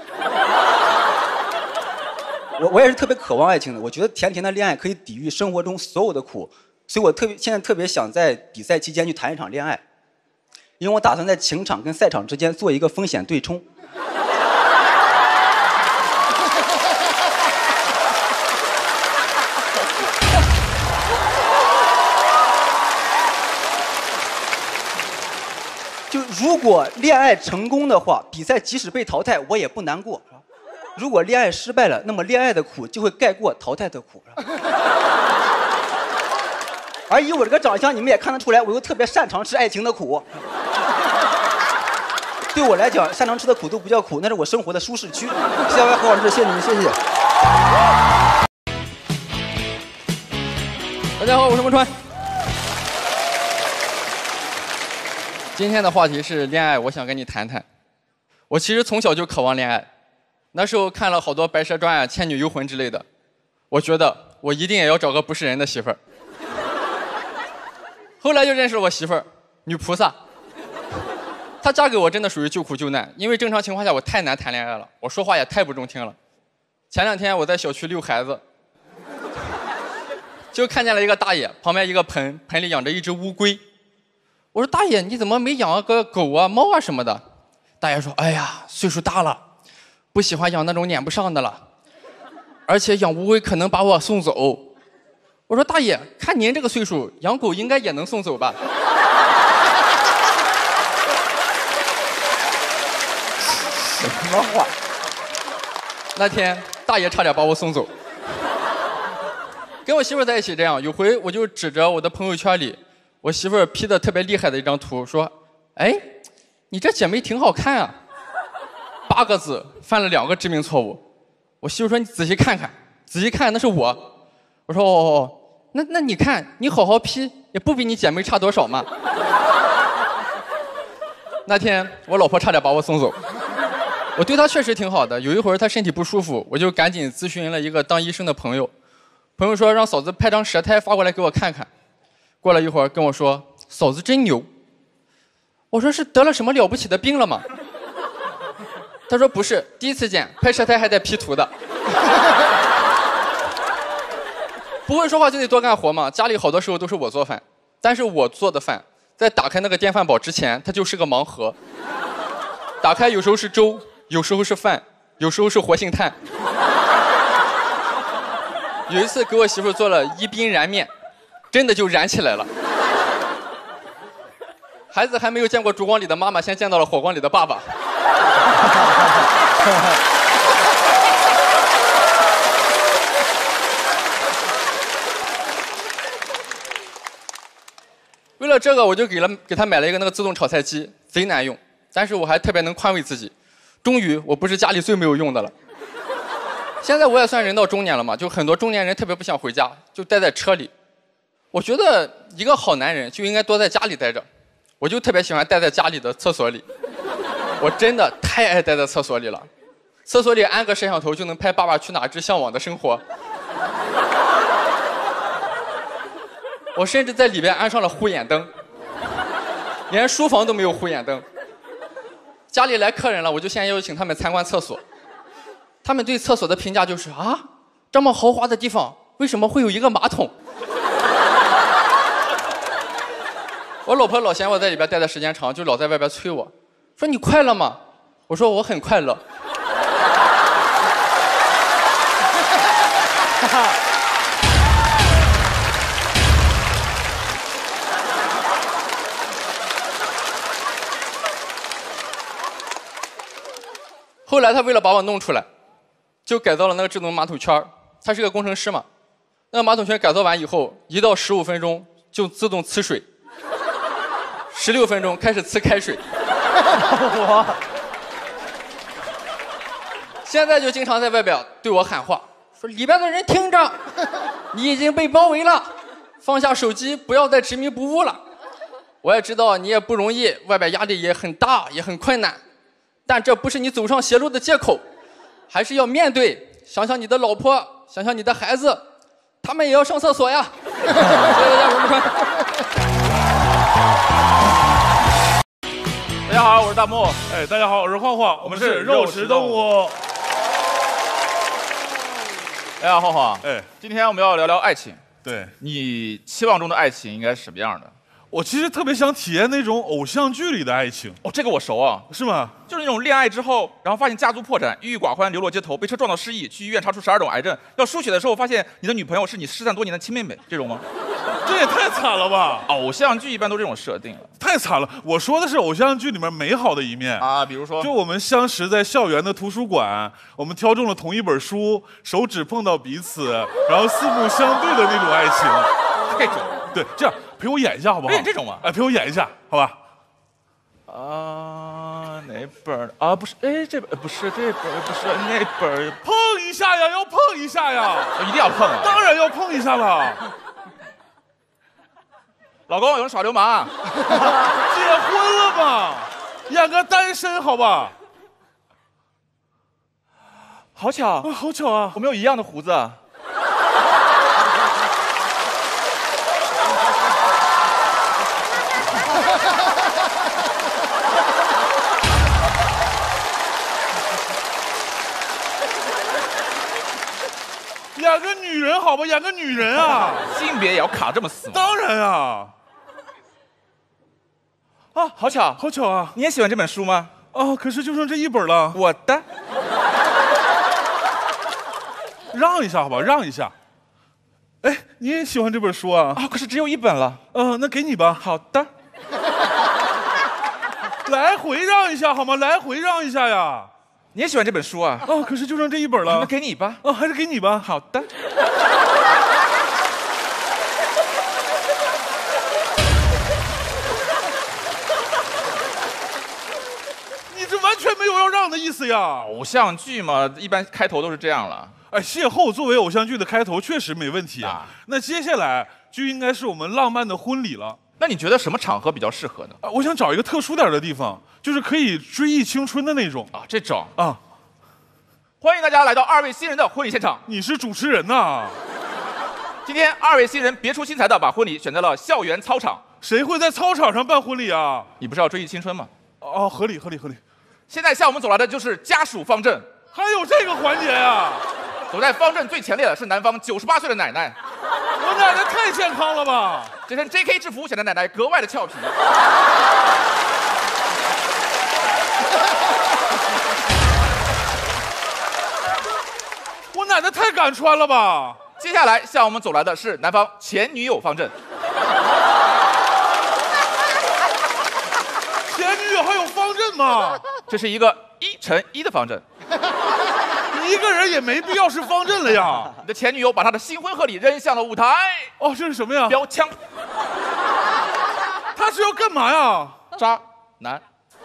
我我也是特别渴望爱情的，我觉得甜甜的恋爱可以抵御生活中所有的苦，所以我特别现在特别想在比赛期间去谈一场恋爱，因为我打算在情场跟赛场之间做一个风险对冲。就如果恋爱成功的话，比赛即使被淘汰，我也不难过。如果恋爱失败了，那么恋爱的苦就会盖过淘汰的苦。而以我这个长相，你们也看得出来，我又特别擅长吃爱情的苦。对我来讲，擅长吃的苦都不叫苦，那是我生活的舒适区。谢谢各位何老师，谢谢你们，谢谢。 大家好，我是孟川。今天的话题是恋爱，我想跟你谈谈。我其实从小就渴望恋爱。那时候看了好多《白蛇传》啊、《倩女幽魂》之类的，我觉得我一定也要找个不是人的媳妇儿。后来就认识了我媳妇儿，女菩萨。她嫁给我真的属于救苦救难，因为正常情况下我太难谈恋爱了，我说话也太不中听了。前两天我在小区遛孩子，就看见了一个大爷，旁边一个盆，盆里养着一只乌龟。我说大爷，你怎么没养个狗啊、猫啊什么的？大爷说，哎呀，岁数大了。不喜欢养那种撵不上的了，而且养乌龟可能把我送走。我说大爷，看您这个岁数，养狗应该也能送走吧？什么话？那天大爷差点把我送走。跟我媳妇在一起这样，有回我就指着我的朋友圈里我媳妇 P 的特别厉害的一张图，说：“哎，你这姐妹挺好看啊。”八个字犯了两个致命错误。我媳妇说：“你仔细看看，仔细看，那是我。”我说：“哦哦哦，那那你看，你好好 P， 也不比你姐妹差多少嘛。”那天我老婆差点把我送走。我对她确实挺好的，有一会儿她身体不舒服，我就赶紧咨询了一个当医生的朋友。朋友说让嫂子拍张舌苔发过来给我看看。过了一会儿跟我说：“嫂子真牛。”我说：“是得了什么了不起的病了吗？”他说不是，第一次见，拍舌苔还带 P 图的。不会说话就得多干活嘛，家里好多时候都是我做饭，但是我做的饭在打开那个电饭煲之前，它就是个盲盒。打开有时候是粥，有时候是饭，有时候是活性炭。有一次给我媳妇做了一宾燃面，真的就燃起来了。孩子还没有见过烛光里的妈妈，先见到了火光里的爸爸。为了这个，我就给了给他买了一个那个自动炒菜机，贼难用，但是我还特别能宽慰自己，终于我不是家里最没有用的了。现在我也算人到中年了嘛，就很多中年人特别不想回家，就待在车里。我觉得一个好男人就应该多在家里待着，我就特别喜欢待在家里的厕所里。我真的太爱待在厕所里了，厕所里安个摄像头就能拍《爸爸去哪儿之向往的生活》。我甚至在里边安上了护眼灯，连书房都没有护眼灯。家里来客人了，我就先邀请他们参观厕所。他们对厕所的评价就是啊，这么豪华的地方为什么会有一个马桶？我老婆老嫌我在里边待的时间长，就老在外边催我。说你快乐吗？我说我很快乐。 后来他为了把我弄出来，就改造了那个智能马桶圈。他是个工程师嘛，那个马桶圈改造完以后，一到十五分钟就自动呲水，十六分钟开始呲开水。现在就经常在外边对我喊话，说里边的人听着，你已经被包围了，放下手机，不要再执迷不悟了。我也知道你也不容易，外边压力也很大，也很困难，但这不是你走上邪路的借口，还是要面对。想想你的老婆，想想你的孩子，他们也要上厕所呀。谢谢大家，我们看。 大家好，我是大木。 哎，大家好，我是晃晃，我们是肉食动物。 哎呀，晃晃， 哎， 今天我们要聊聊爱情。 对， 你期望中的爱情应该是什么样的？ 我其实特别想体验那种偶像剧里的爱情。 哦，这个我熟啊， 是吗？ 就是那种恋爱之后，然后发现家族破产，郁郁寡欢，流落街头，被车撞到失忆，去医院查出十二种癌症，要输血的时候发现你的女朋友是你失散多年的亲妹妹，这种吗？ 这也太惨了吧！ 偶像剧一般都这种设定了， 太惨了。我说的是偶像剧里面美好的一面啊，比如说， 就我们相识在校园的图书馆，我们挑中了同一本书，手指碰到彼此，然后四目相对的那种爱情。 这种， 对，这样陪我演一下好不好？ 演这种吗？ 哎，陪我演一下，好吧？ 啊，哪本啊？不是，哎，这本不是这本，不是那本， 碰一下呀，要碰一下呀， 一定要碰啊！ 当然要碰一下了。 老公，有人耍流氓啊！ 结婚了吧？演个单身好吧？ 好巧， 啊，好巧啊！ 我们有一样的胡子。 演个女人好吧，演个女人啊！ 性别也要卡这么死吗？ 当然啊！ 啊，好巧， 好巧啊！ 你也喜欢这本书吗？ 啊，可是就剩这一本了。 我的， 让一下好吧，让一下。哎，你也喜欢这本书啊？ 啊，可是只有一本了。 嗯、呃，那给你吧。 好的。 来回让一下好吗？来回让一下呀。 你也喜欢这本书啊？ 啊，可是就剩这一本了。 那给你吧。 啊，还是给你吧。 好的。 你这完全没有要让的意思呀！ 偶像剧嘛，一般开头都是这样了。 哎，邂逅作为偶像剧的开头确实没问题啊。那接下来就应该是我们浪漫的婚礼了。 那你觉得什么场合比较适合呢？ 啊，我想找一个特殊点的地方，就是可以追忆青春的那种啊，这种啊。 欢迎大家来到二位新人的婚礼现场。 你是主持人呐？ 今天二位新人别出心裁的把婚礼选在了校园操场。 谁会在操场上办婚礼啊？ 你不是要追忆青春吗？ 哦，合理合理合理。 现在向我们走来的就是家属方阵， 还有这个环节呀？ 走在方阵最前列的是男方九十八岁的奶奶。 我奶奶太健康了吧？ 这身 J K 制服显得奶奶格外的俏皮。 我奶奶太敢穿了吧？ 接下来向我们走来的是男方前女友方阵。 前女友还有方阵吗？ 这是一个一乘一的方阵。 一个人也没必要是方阵了呀。 你的前女友把她的新婚贺礼扔向了舞台。 哦，这是什么呀？ 标枪。 他是要干嘛呀？ 渣男。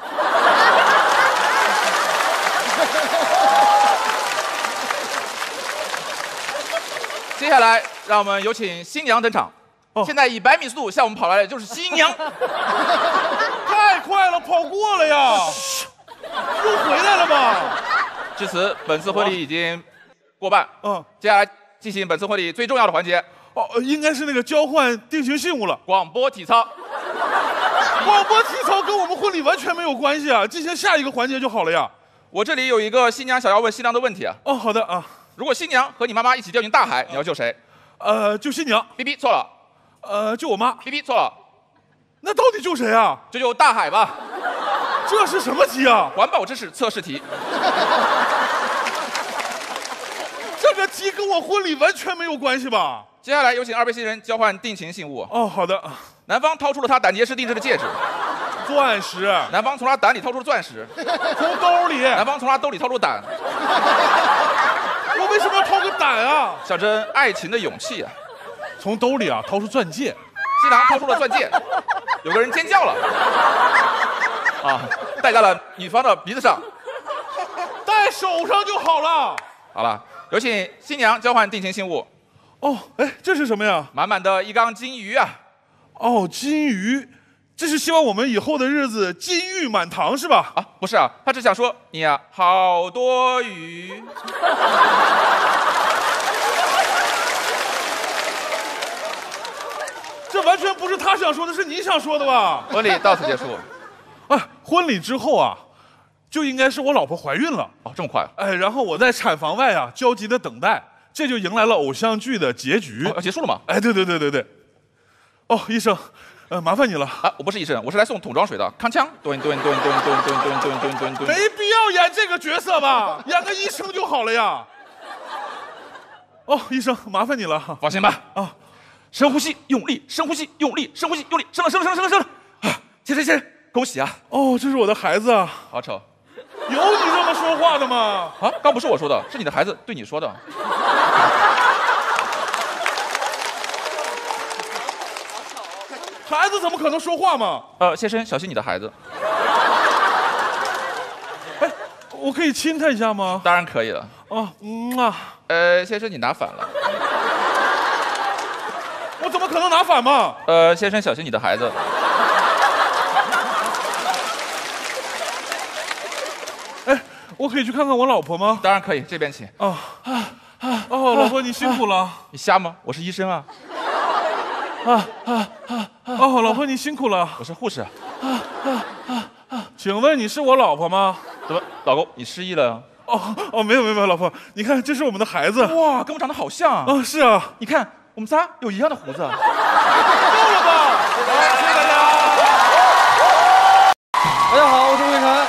接下来，让我们有请新娘登场。哦、现在以百米速度向我们跑来的就是新娘。 太快了，跑过了呀！又回来了吧？ 至此，本次婚礼已经过半。 嗯， 接下来进行本次婚礼最重要的环节。 哦，应该是那个交换定情信物了。 广播体操。 广播体操跟我们婚礼完全没有关系啊！进行下一个环节就好了呀。 我这里有一个新娘想要问新娘的问题啊。 哦，好的啊。 如果新娘和你妈妈一起掉进大海，你要救谁？ 呃，救新娘。 B B 错了。 呃，救我妈。 B B 错了。 那到底救谁啊？ 就救大海吧。 这是什么题啊？ 环保知识测试题。 这个题跟我婚礼完全没有关系吧？ 接下来有请二位新人交换定情信物。 哦，好的。 男方掏出了他胆结石定制的戒指。 钻石。 男方从他胆里掏出了钻石， 从兜里。 男方从他兜里掏出胆。 我为什么要掏个胆啊？ 象征爱情的勇气啊！ 从兜里啊掏出钻戒， 新郎掏出了钻戒，有个人尖叫了，啊，戴在了女方的鼻子上， 戴手上就好了。 好了，有请新娘交换定情信物。 哦，哎，这是什么呀？ 满满的一缸金鱼啊！ 哦，金鱼，这是希望我们以后的日子金玉满堂是吧？ 啊，不是啊，他只想说你呀、啊，好多鱼。 这完全不是他想说的，是你想说的吧？ 婚礼到此结束。 啊，婚礼之后啊，就应该是我老婆怀孕了。 哦，这么快？ 哎，然后我在产房外啊焦急的等待，这就迎来了偶像剧的结局。 哦，结束了吗？ 哎，对对对对对。哦，医生，呃，麻烦你了。 啊，我不是医生，我是来送桶装水的。康枪，蹲蹲蹲蹲蹲蹲蹲蹲蹲蹲蹲。 没必要演这个角色吧？演个医生就好了呀。哦，医生，麻烦你了。 放心吧。啊。深呼吸，用力，深呼吸，用力，深呼吸，用力，生了，生了，生了，生了，生了！啊，先生，先生，恭喜啊！ 哦，这是我的孩子啊， 好丑！ 有你这么说话的吗？ 啊，刚不是我说的，是你的孩子对你说的。 孩子怎么可能说话嘛？ 呃，先生，小心你的孩子。 哎，我可以亲他一下吗？ 当然可以了。 哦，嗯啊。 呃，先生，你拿反了。 我怎么可能拿反嘛？ 呃，先生，小心你的孩子。 哎，我可以去看看我老婆吗？ 当然可以，这边请。 哦啊啊哦，老婆你辛苦了。啊、 你瞎吗？我是医生啊。 啊啊啊！哦，老婆你辛苦了。 我是护士。啊啊啊啊！请问你是我老婆吗？ 怎么，老公你失忆了？ 哦哦，没有没有没有，老婆，你看这是我们的孩子。 哇，跟我长得好像啊。 啊，是啊， 你看。我们仨有一样的胡子，够了吧？ 好，谢谢大家。 大家好，我是魏晨。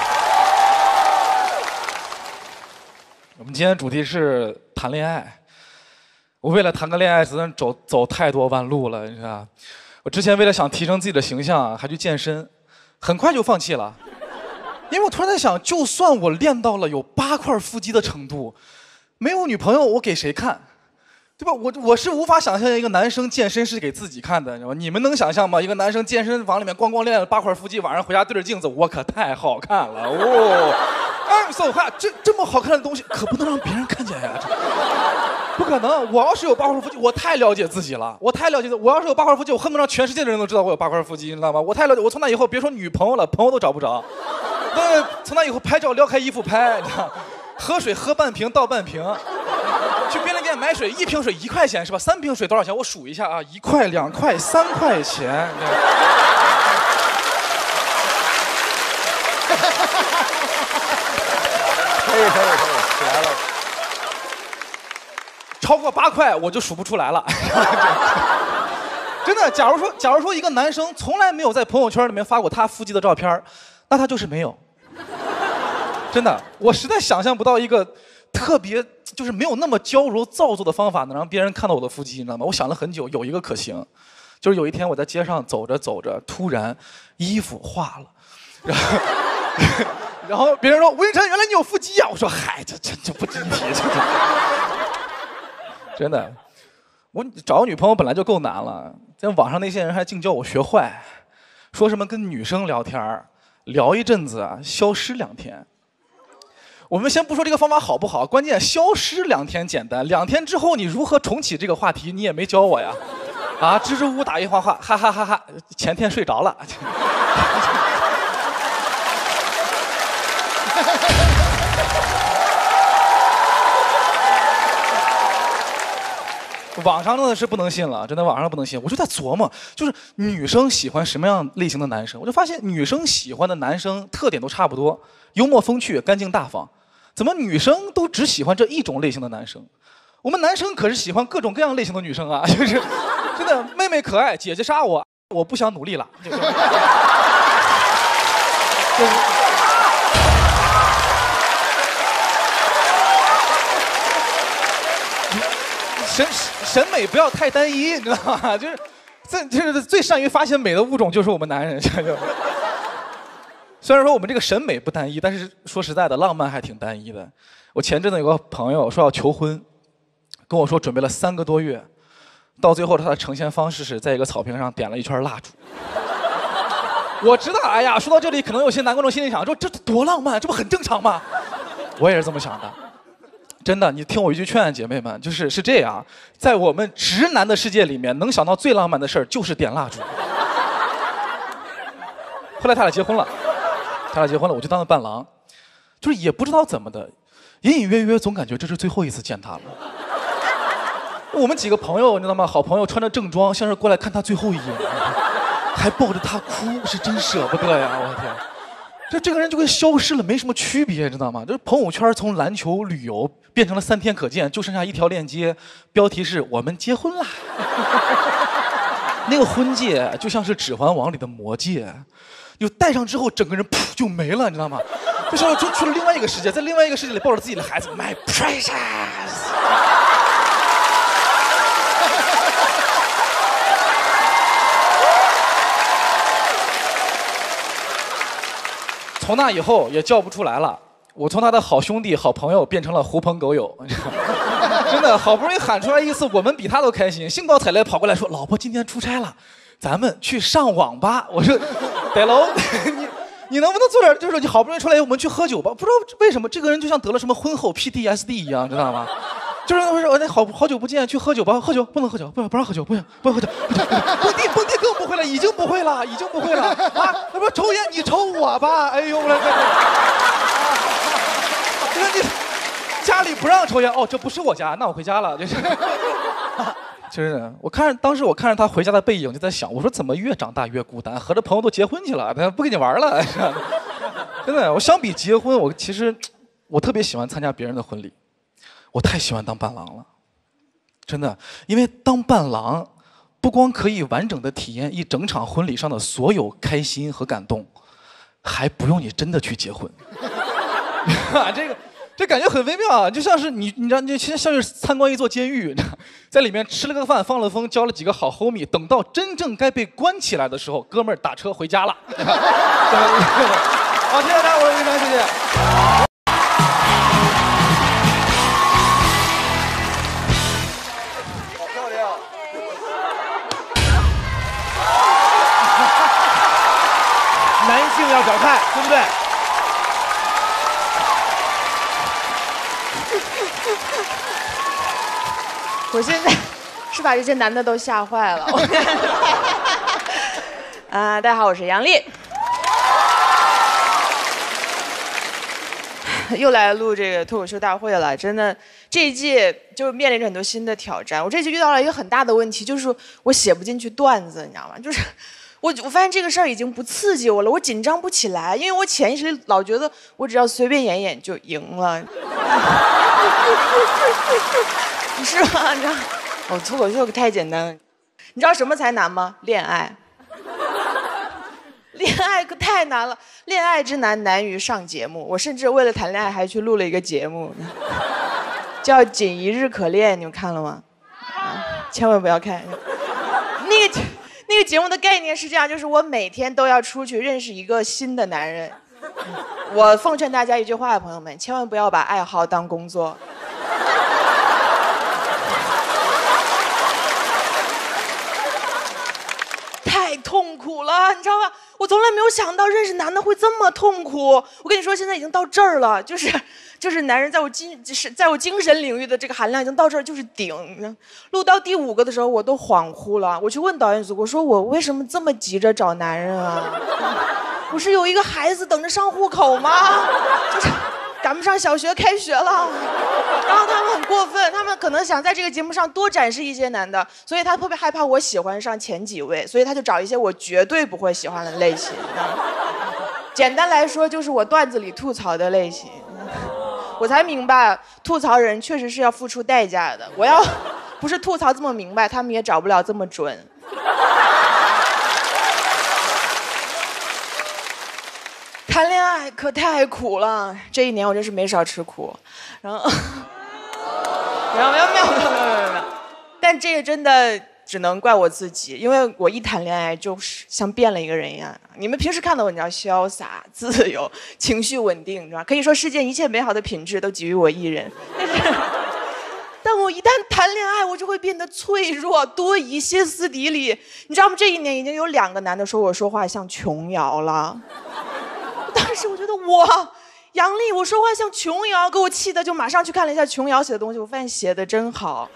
我们今天主题是谈恋爱。我为了谈个恋爱，真的走走太多弯路了，你知道？我之前为了想提升自己的形象，还去健身，很快就放弃了。因为我突然在想，就算我练到了有八块腹肌的程度，没有女朋友，我给谁看？对吧？我我是无法想象一个男生健身是给自己看的，你知道吗？你们能想象吗？一个男生健身房里面光光练了八块腹肌，晚上回家对着镜子，我可太好看了哦！I'm so hot，这这么好看的东西可不能让别人看见呀！不可能！我要是有八块腹肌，我太了解自己了，我太了解。我要是有八块腹肌，我恨不得让全世界的人都知道我有八块腹肌，你知道吗？我太了解，我从那以后别说女朋友了，朋友都找不着。对，从那以后拍照撩开衣服拍，你知道，喝水喝半瓶倒半瓶。去便利店买水，一瓶水一块钱是吧？三瓶水多少钱？我数一下啊，一块、两块、三块钱。 可以可以可以，起来了。 超过八块我就数不出来了。真的，假如说，假如说一个男生从来没有在朋友圈里面发过他腹肌的照片，那他就是没有。真的，我实在想象不到一个特别就是没有那么娇柔造作的方法能让别人看到我的腹肌，你知道吗？我想了很久，有一个可行，就是有一天我在街上走着走着，突然衣服化了，然后然后别人说吴云晨，原来你有腹肌呀、啊！我说嗨，这这这不值一提，真的，我找个女朋友本来就够难了，在网上那些人还净教我学坏，说什么跟女生聊天聊一阵子啊，消失两天。我们先不说这个方法好不好，关键消失两天简单，两天之后你如何重启这个话题，你也没教我呀，啊，支支吾吾打一话话，哈哈哈哈，前天睡着了。网上真的是不能信了，真的网上不能信。我就在琢磨，就是女生喜欢什么样类型的男生，我就发现女生喜欢的男生特点都差不多，幽默风趣、干净大方。怎么女生都只喜欢这一种类型的男生？我们男生可是喜欢各种各样类型的女生啊！就是真的，妹妹可爱，姐姐杀我，我不想努力了。就是审审美不要太单一，你知道吗？就是这就是最善于发现美的物种就是我们男人，就虽然说我们这个审美不单一，但是说实在的，浪漫还挺单一的。我前阵子有个朋友说要求婚，跟我说准备了三个多月，到最后他的呈现方式是在一个草坪上点了一圈蜡烛。我知道，哎呀，说到这里，可能有些男观众心里想说，这多浪漫，这不很正常吗？我也是这么想的。真的，你听我一句劝，姐妹们，就是是这样，在我们直男的世界里面，能想到最浪漫的事儿就是点蜡烛。后来他俩结婚了，他俩结婚了，我就当了伴郎，就是也不知道怎么的，隐隐约约总感觉这是最后一次见他了。我们几个朋友，你知道吗？好朋友穿着正装，像是过来看他最后一眼，还抱着他哭，是真舍不得呀！我的天。这这个人就跟消失了没什么区别，知道吗？就是朋友圈从篮球、旅游变成了三天可见，就剩下一条链接，标题是我们结婚啦。那个婚戒就像是《指环王》里的魔戒，就戴上之后整个人噗就没了，你知道吗？就像就去了另外一个世界，在另外一个世界里抱着自己的孩子 ，My precious。从那以后也叫不出来了，我从他的好兄弟、好朋友变成了狐朋狗友，真的好不容易喊出来一次，我们比他都开心，兴高采烈跑过来说：“老婆今天出差了，咱们去上网吧。”我说：“得喽，你你能不能做点？就是你好不容易出来，我们去喝酒吧。”不知道为什么这个人就像得了什么婚后 P T S D 一样，知道吗？就是我说我那好好久不见，去喝酒吧，喝酒不能喝酒，不不让喝酒，不行不能喝酒，蹦迪蹦迪更不会了，已经不会了，已经不会了啊！他说抽烟你抽我吧，哎呦我的天！就是你家里不让抽烟哦，这不是我家，那我回家了，就是。就是我看着当时我看着他回家的背影，就在想，我说怎么越长大越孤单？合着朋友都结婚去了，他不跟你玩了。真的，我相比结婚，我其实我特别喜欢参加别人的婚礼。我太喜欢当伴郎了，真的，因为当伴郎，不光可以完整的体验一整场婚礼上的所有开心和感动，还不用你真的去结婚。这个，这感觉很微妙啊，就像是你，你知道，就像是参观一座监狱，在里面吃了个饭，放了风，交了几个好 homie， 等到真正该被关起来的时候，哥们儿打车回家了。好，谢谢大家，我是李晨，谢谢。 男性要表态，对不对？ 我现在是把这些男的都吓坏了。啊、呃，大家好，我是杨丽，又来录这个脱口秀大会了。真的，这一季就面临着很多新的挑战。我这一季遇到了一个很大的问题，就是我写不进去段子，你知道吗？就是。我我发现这个事儿已经不刺激我了，我紧张不起来，因为我潜意识里老觉得我只要随便演演就赢了，是吗？你知道，哦，脱口秀太简单了，你知道什么才难吗？恋爱，恋爱可太难了，恋爱之难难于上节目。我甚至为了谈恋爱还去录了一个节目，叫《仅一日可恋》，你们看了吗？啊，千万不要看，那个。那个节目的概念是这样，就是我每天都要出去认识一个新的男人。我奉劝大家一句话，朋友们，千万不要把爱好当工作。太痛苦了，你知道吧？我从来没有想到认识男的会这么痛苦。我跟你说，现在已经到这儿了，就是就是男人在我精是在我精神领域的这个含量已经到这儿，就是顶。录到第五个的时候，我都恍惚了。我去问导演组，我说我为什么这么急着找男人啊？我是有一个孩子等着上户口吗？就是赶不上小学开学了。然后他们很过分，他们可能想在这个节目上多展示一些男的，所以他特别害怕我喜欢上前几位，所以他就找一些我绝对不会喜欢的类型。简单来说，就是我段子里吐槽的类型。我才明白，吐槽人确实是要付出代价的。我要不是吐槽这么明白，他们也找不了这么准。谈恋爱可太苦了，这一年我真是没少吃苦。然后，没有没有没有没有没有没有，但这个真的只能怪我自己，因为我一谈恋爱就是像变了一个人一样。你们平时看到我，你知道潇洒、自由、情绪稳定，你知道，可以说世间一切美好的品质都给予我一人。但是，但我一旦谈恋爱，我就会变得脆弱、多疑、歇斯底里。你知道吗？这一年已经有两个男的说我说话像琼瑶了。当时我觉得我。杨丽，我说话像琼瑶，给我气的就马上去看了一下琼瑶写的东西，我发现写的真好，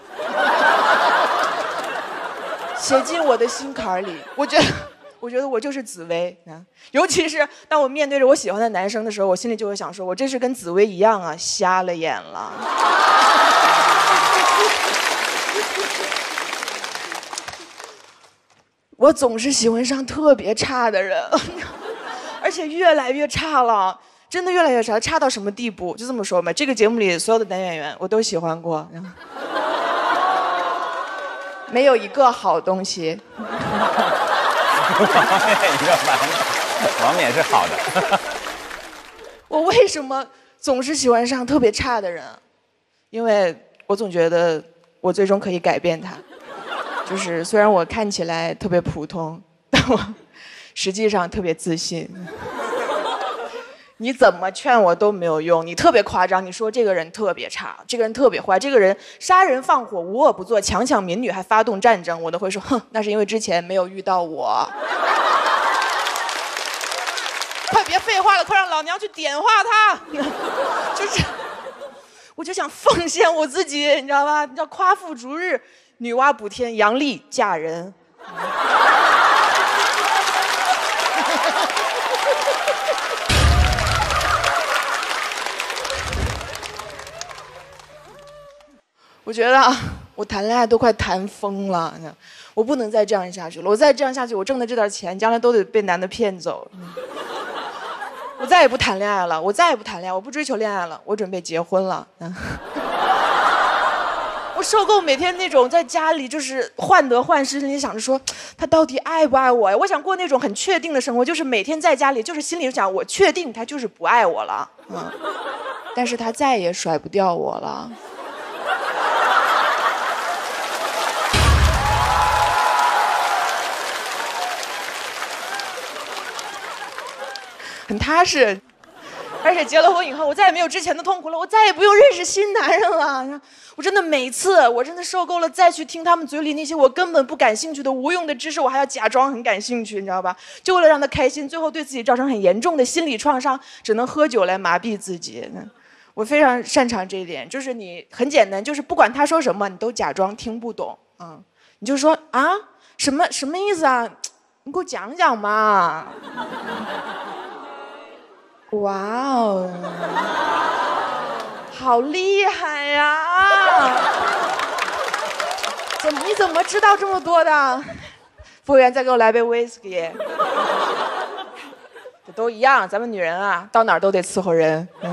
写进我的心坎里。我觉得，我觉得我就是紫薇啊，尤其是当我面对着我喜欢的男生的时候，我心里就会想说，我这是跟紫薇一样啊，瞎了眼了。我总是喜欢上特别差的人，而且越来越差了。真的越来越差，差到什么地步？就这么说吧，这个节目里所有的男演员我都喜欢过，没有一个好东西。 王冕一个完，王冕是好的。 我为什么总是喜欢上特别差的人？因为我总觉得我最终可以改变他。就是虽然我看起来特别普通，但我实际上特别自信。你怎么劝我都没有用，你特别夸张，你说这个人特别差，这个人特别坏，这个人杀人放火无恶不作，强抢民女还发动战争，我都会说，哼，那是因为之前没有遇到我。快别废话了，快让老娘去点化他。就是，我就想奉献我自己，你知道吧？你知道夸父逐日，女娲补天，杨丽嫁人。我觉得我谈恋爱都快谈疯了，我不能再这样下去了。我再这样下去，我挣的这点钱将来都得被男的骗走。我再也不谈恋爱了，我再也不谈恋爱，我不追求恋爱了，我准备结婚了。我受够每天那种在家里就是患得患失，心里想着说他到底爱不爱我呀？我想过那种很确定的生活，就是每天在家里就是心里想我确定他就是不爱我了，嗯，但是他再也甩不掉我了。很踏实，而且结了婚以后，我再也没有之前的痛苦了，我再也不用认识新男人了。我真的每次，我真的受够了再去听他们嘴里那些我根本不感兴趣的无用的知识，我还要假装很感兴趣，你知道吧？就为了让他开心，最后对自己造成很严重的心理创伤，只能喝酒来麻痹自己。我非常擅长这一点，就是你很简单，就是不管他说什么，你都假装听不懂，嗯，你就说啊，什么什么意思啊？你给我讲讲嘛。哇哦，好厉害呀！怎么你怎么知道这么多的？服务员，再给我来杯威士忌。这都一样，咱们女人啊，到哪儿都得伺候人。嗯、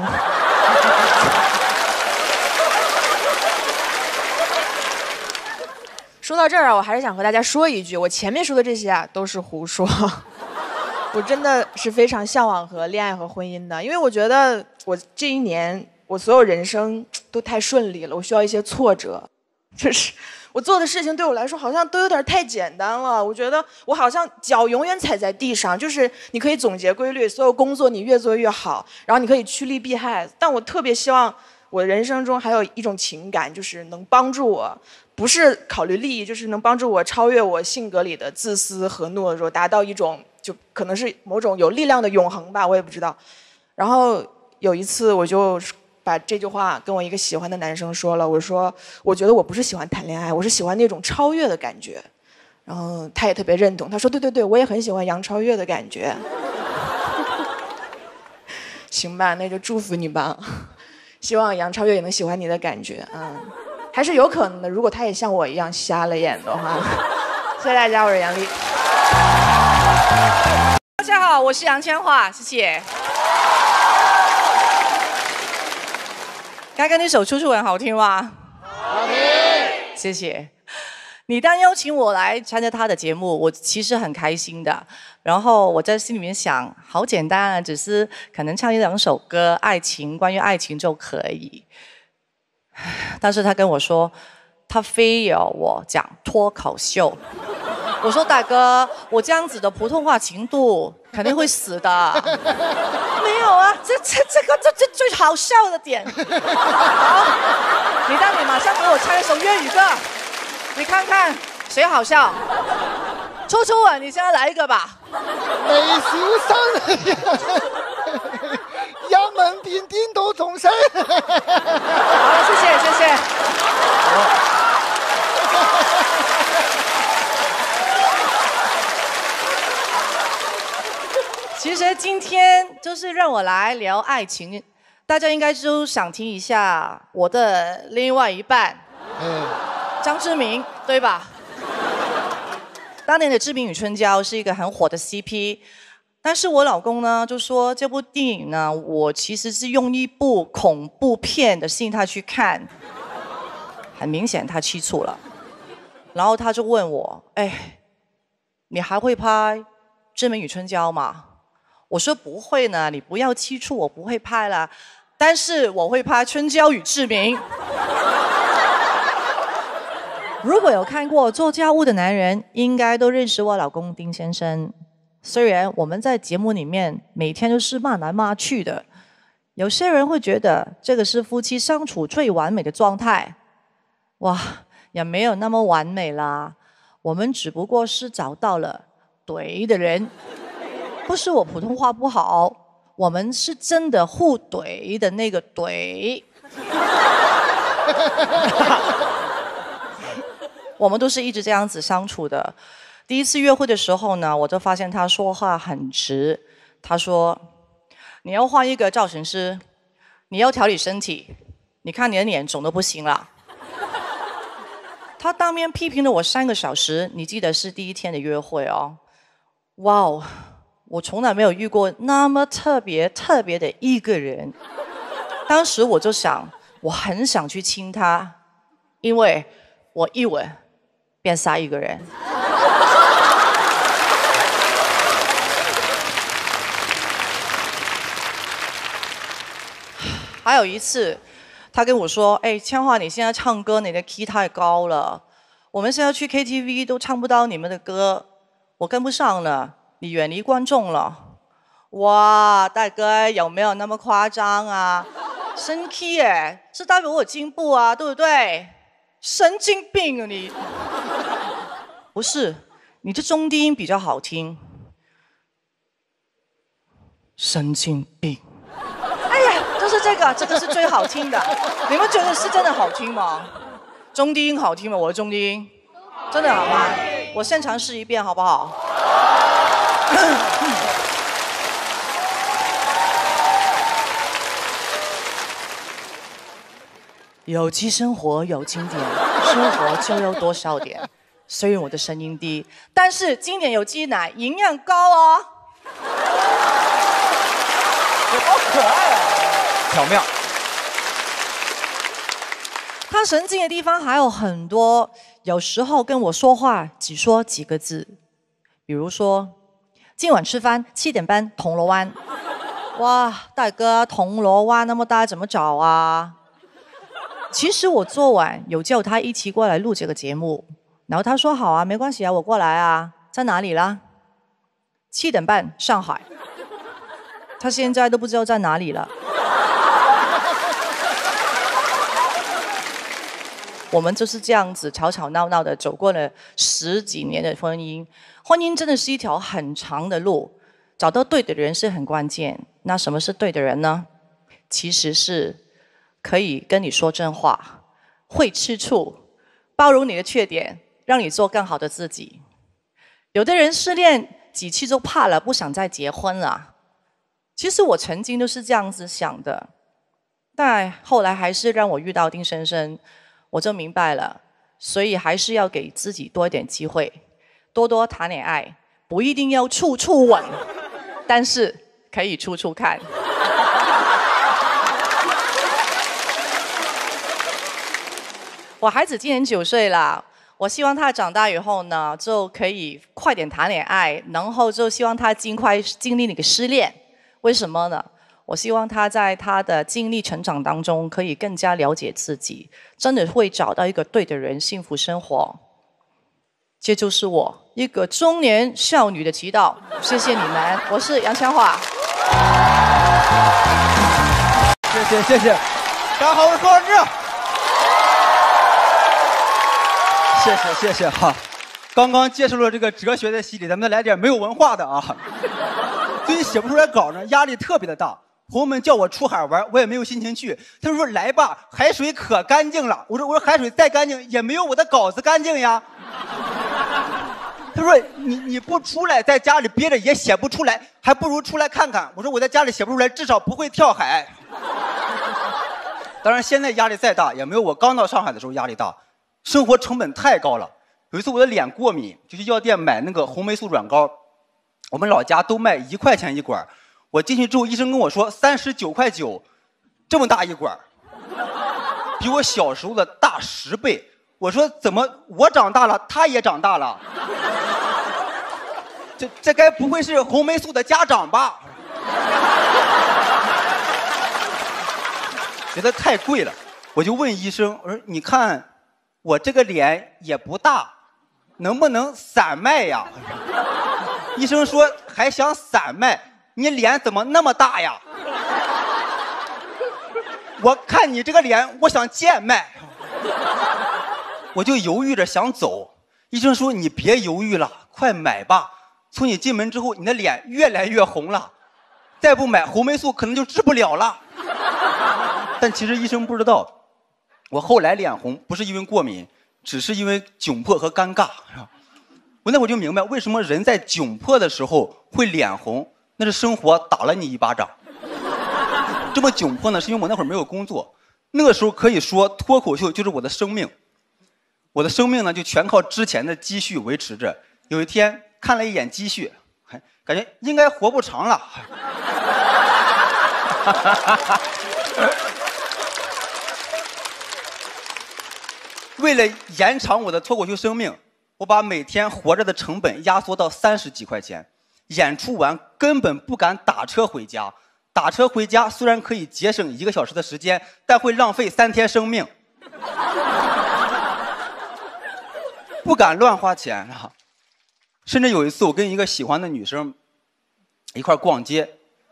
说到这儿啊，我还是想和大家说一句，我前面说的这些啊，都是胡说。我真的是非常向往和恋爱和婚姻的，因为我觉得我这一年我所有人生都太顺利了，我需要一些挫折，就是我做的事情对我来说好像都有点太简单了。我觉得我好像脚永远踩在地上，就是你可以总结规律，所有工作你越做越好，然后你可以趋利避害。但我特别希望我人生中还有一种情感，就是能帮助我，不是考虑利益，就是能帮助我超越我性格里的自私和懦弱，达到一种就可能是某种有力量的永恒吧，我也不知道。然后有一次我就把这句话跟我一个喜欢的男生说了，我说我觉得我不是喜欢谈恋爱，我是喜欢那种超越的感觉。然后他也特别认同，他说对对对，我也很喜欢杨超越的感觉。行吧，那就祝福你吧，希望杨超越也能喜欢你的感觉，嗯，还是有可能的，如果他也像我一样瞎了眼的话。谢谢大家，我是杨丽。 大家好，我是杨千嬅，谢谢。刚刚那首《处处吻》好听吗？好听。谢谢。你当邀请我来参加他的节目，我其实很开心的。然后我在心里面想，好简单啊，只是可能唱一两首歌，爱情，关于爱情就可以。但是他跟我说， 他非要我讲脱口秀。我说大哥，我这样子的普通话程度肯定会死的。没有啊，这这这个这这最好笑的点。好，你当你马上给我唱一首粤语歌，你看看谁好笑。初初啊，你现在来一个吧。 微小心，一门便颠倒众生。 好，谢谢谢谢。其实今天就是让我来聊爱情，大家应该都想听一下我的另外一半，嗯，张志明，对吧？当年的《志明与春娇》是一个很火的 C P， 但是我老公呢就说这部电影呢，我其实是用一部恐怖片的心态去看，很明显他吃醋了，然后他就问我，哎，你还会拍《志明与春娇》吗？我说不会呢，你不要吃醋，我不会拍了，但是我会拍《春娇与志明》。如果有看过《做家务的男人》，应该都认识我老公丁先生。虽然我们在节目里面每天都是骂来骂去的，有些人会觉得这个是夫妻相处最完美的状态。哇，也没有那么完美啦，我们只不过是找到了对的人。不是我普通话不好，我们是真的互怼的那个怼。我们都是一直这样子相处的。第一次约会的时候呢，我就发现他说话很直。他说：“你要换一个造型师，你要调理身体，你看你的脸肿得不行了。”他当面批评了我三个小时。你记得是第一天的约会哦。哇哦！我从来没有遇过那么特别特别的一个人。当时我就想，我很想去亲他，因为我一吻便杀一个人。还有一次，他跟我说：“哎，千华，你现在唱歌，你的 key 太高了，我们现在去 K T V 都唱不到你们的歌，我跟不上了。”你远离观众了。哇，大哥有没有那么夸张啊？升 key 哎，是代表我有进步啊，对不对？神经病啊你！不是，你这中低音比较好听。神经病！哎呀，就是这个，这个是最好听的。你们觉得是真的好听吗？中低音好听吗？我的中低音真的好吗？我现场试一遍好不好？有机生活有经典，生活就有多少点。虽然我的声音低，但是经典有机奶营养高哦。 好可爱啊！巧妙。 他神经的地方还有很多，有时候跟我说话只说几个字，比如说。今晚吃饭七点半铜锣湾。哇，大哥，铜锣湾那么大怎么找啊？其实我昨晚有叫他一起过来录这个节目，然后他说好啊，没关系啊，我过来啊。在哪里啦？七点半上海。他现在都不知道在哪里了。我们就是这样子吵吵闹闹的走过了十几年的婚姻。婚姻真的是一条很长的路，找到对的人是很关键。那什么是对的人呢？其实是可以跟你说真话，会吃醋，包容你的缺点，让你做更好的自己。有的人失恋几次就怕了，不想再结婚了。其实我曾经都是这样子想的，但后来还是让我遇到丁先生，我就明白了，所以还是要给自己多一点机会。多多谈恋爱，不一定要处处吻，但是可以处处看。我孩子今年九岁了，我希望他长大以后呢，就可以快点谈恋爱，然后就希望他尽快经历那个失恋。为什么呢？ 我希望他在他的经历成长当中，可以更加了解自己，真的会找到一个对的人，幸福生活。这就是我一个中年少女的祈祷。谢谢你们，我是杨千嬅。 谢谢谢谢，大家好，我是高志。谢谢谢谢哈，刚刚接受了这个哲学的洗礼，咱们再来点没有文化的啊。最近写不出来稿呢，压力特别的大。朋友们叫我出海玩，我也没有心情去。他们说来吧，海水可干净了。我说我说海水再干净也没有我的稿子干净呀。他说你你不出来，在家里憋着也写不出来，还不如出来看看。我说我在家里写不出来，至少不会跳海。当然现在压力再大，也没有我刚到上海的时候压力大。生活成本太高了。有一次我的脸过敏，就去药店买那个红霉素软膏，我们老家都卖一块钱一管。我进去之后，医生跟我说三十九块九，这么大一管，比我小时候的大十倍。我说怎么我长大了，他也长大了？这这该不会是红霉素的家长吧？觉得太贵了，我就问医生，我说你看我这个脸也不大，能不能散卖呀？医生说还想散卖？你脸怎么那么大呀？我看你这个脸，我想贱卖。我就犹豫着想走，医生说你别犹豫了，快买吧。从你进门之后，你的脸越来越红了，再不买红霉素可能就治不了了。但其实医生不知道，我后来脸红不是因为过敏，只是因为窘迫和尴尬。我那会儿就明白，为什么人在窘迫的时候会脸红。那是生活打了你一巴掌。这么窘迫呢，是因为我那会儿没有工作，那个时候可以说脱口秀就是我的生命。我的生命呢，就全靠之前的积蓄维持着。有一天看了一眼积蓄，感觉应该活不长了。为了延长我的脱口秀生命，我把每天活着的成本压缩到三十几块钱。演出完根本不敢打车回家，打车回家虽然可以节省一个小时的时间，但会浪费三天生命。不敢乱花钱啊！甚至有一次，我跟一个喜欢的女生一块逛街，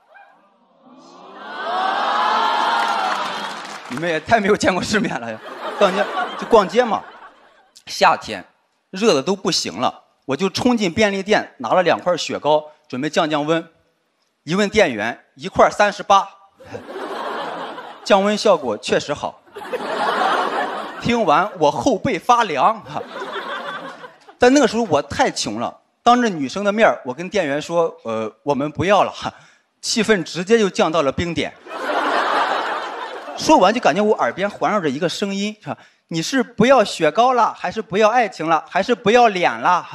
你们也太没有见过世面了呀！逛街就逛街嘛，夏天热的都不行了。我就冲进便利店，拿了两块雪糕，准备降降温。一问店员，一块三十八，降温效果确实好。听完我后背发凉，但那个时候我太穷了，当着女生的面，我跟店员说：“呃，我们不要了。”气氛直接就降到了冰点。说完就感觉我耳边环绕着一个声音，是吧？你是不要雪糕了，还是不要爱情了，还是不要脸了？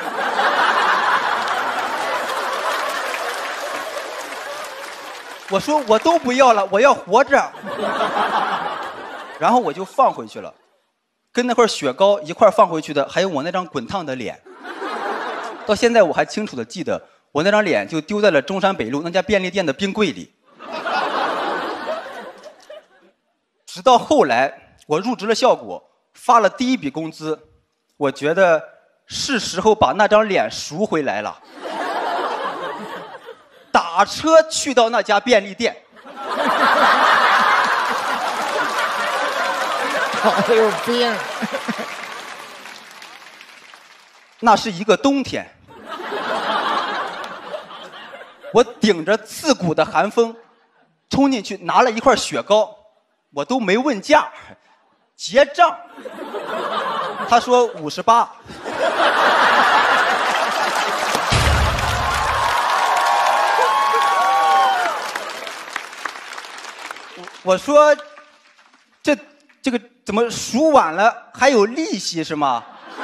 我说我都不要了，我要活着。然后我就放回去了，跟那块雪糕一块放回去的，还有我那张滚烫的脸。到现在我还清楚的记得，我那张脸就丢在了中山北路那家便利店的冰柜里。直到后来。我入职了效果，发了第一笔工资，我觉得是时候把那张脸赎回来了。打车去到那家便利店， 好有病。 那是一个冬天，我顶着刺骨的寒风，冲进去拿了一块雪糕，我都没问价。结账，他说五十八。我说，这这个怎么赎晚了还有利息是吗？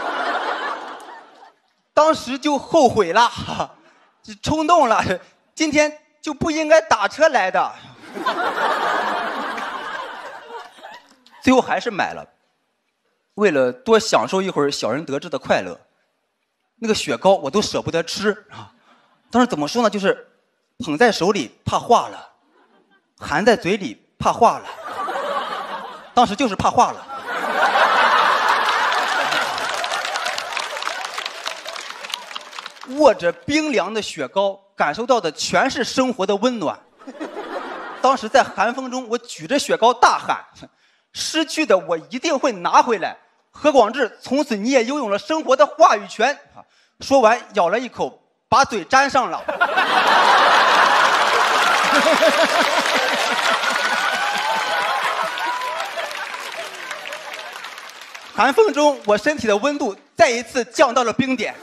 当时就后悔了，就冲动了，今天就不应该打车来的。最后还是买了，为了多享受一会儿小人得志的快乐。那个雪糕我都舍不得吃啊，当时怎么说呢，就是捧在手里怕化了， 含在嘴里怕化了。当时就是怕化了。握着冰凉的雪糕，感受到的全是生活的温暖。当时在寒风中，我举着雪糕大喊：“失去的我一定会拿回来。”何广智，从此你也拥有了生活的话语权。说完，咬了一口，把嘴粘上了。寒风中，我身体的温度再一次降到了冰点。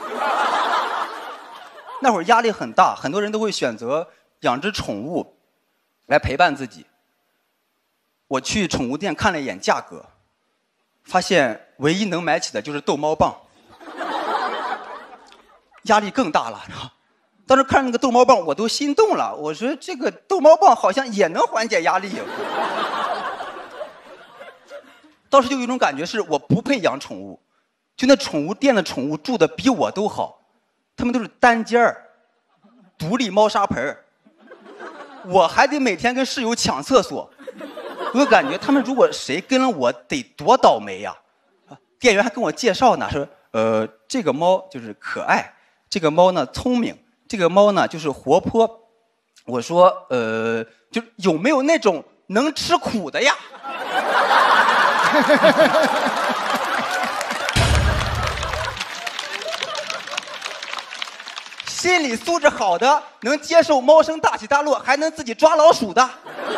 那会儿压力很大，很多人都会选择养只宠物来陪伴自己。我去宠物店看了一眼价格，发现唯一能买起的就是逗猫棒，压力更大了。当时看那个逗猫棒，我都心动了。我说这个逗猫棒好像也能缓解压力。当时就有一种感觉是我不配养宠物，就那宠物店的宠物住的比我都好。他们都是单间儿，独立猫砂盆儿，我还得每天跟室友抢厕所。我就感觉他们如果谁跟了我，得多倒霉呀！啊，店员还跟我介绍呢，说呃这个猫就是可爱，这个猫呢聪明，这个猫呢就是活泼。我说呃就有没有那种能吃苦的呀？心理素质好的，能接受猫生大起大落，还能自己抓老鼠的。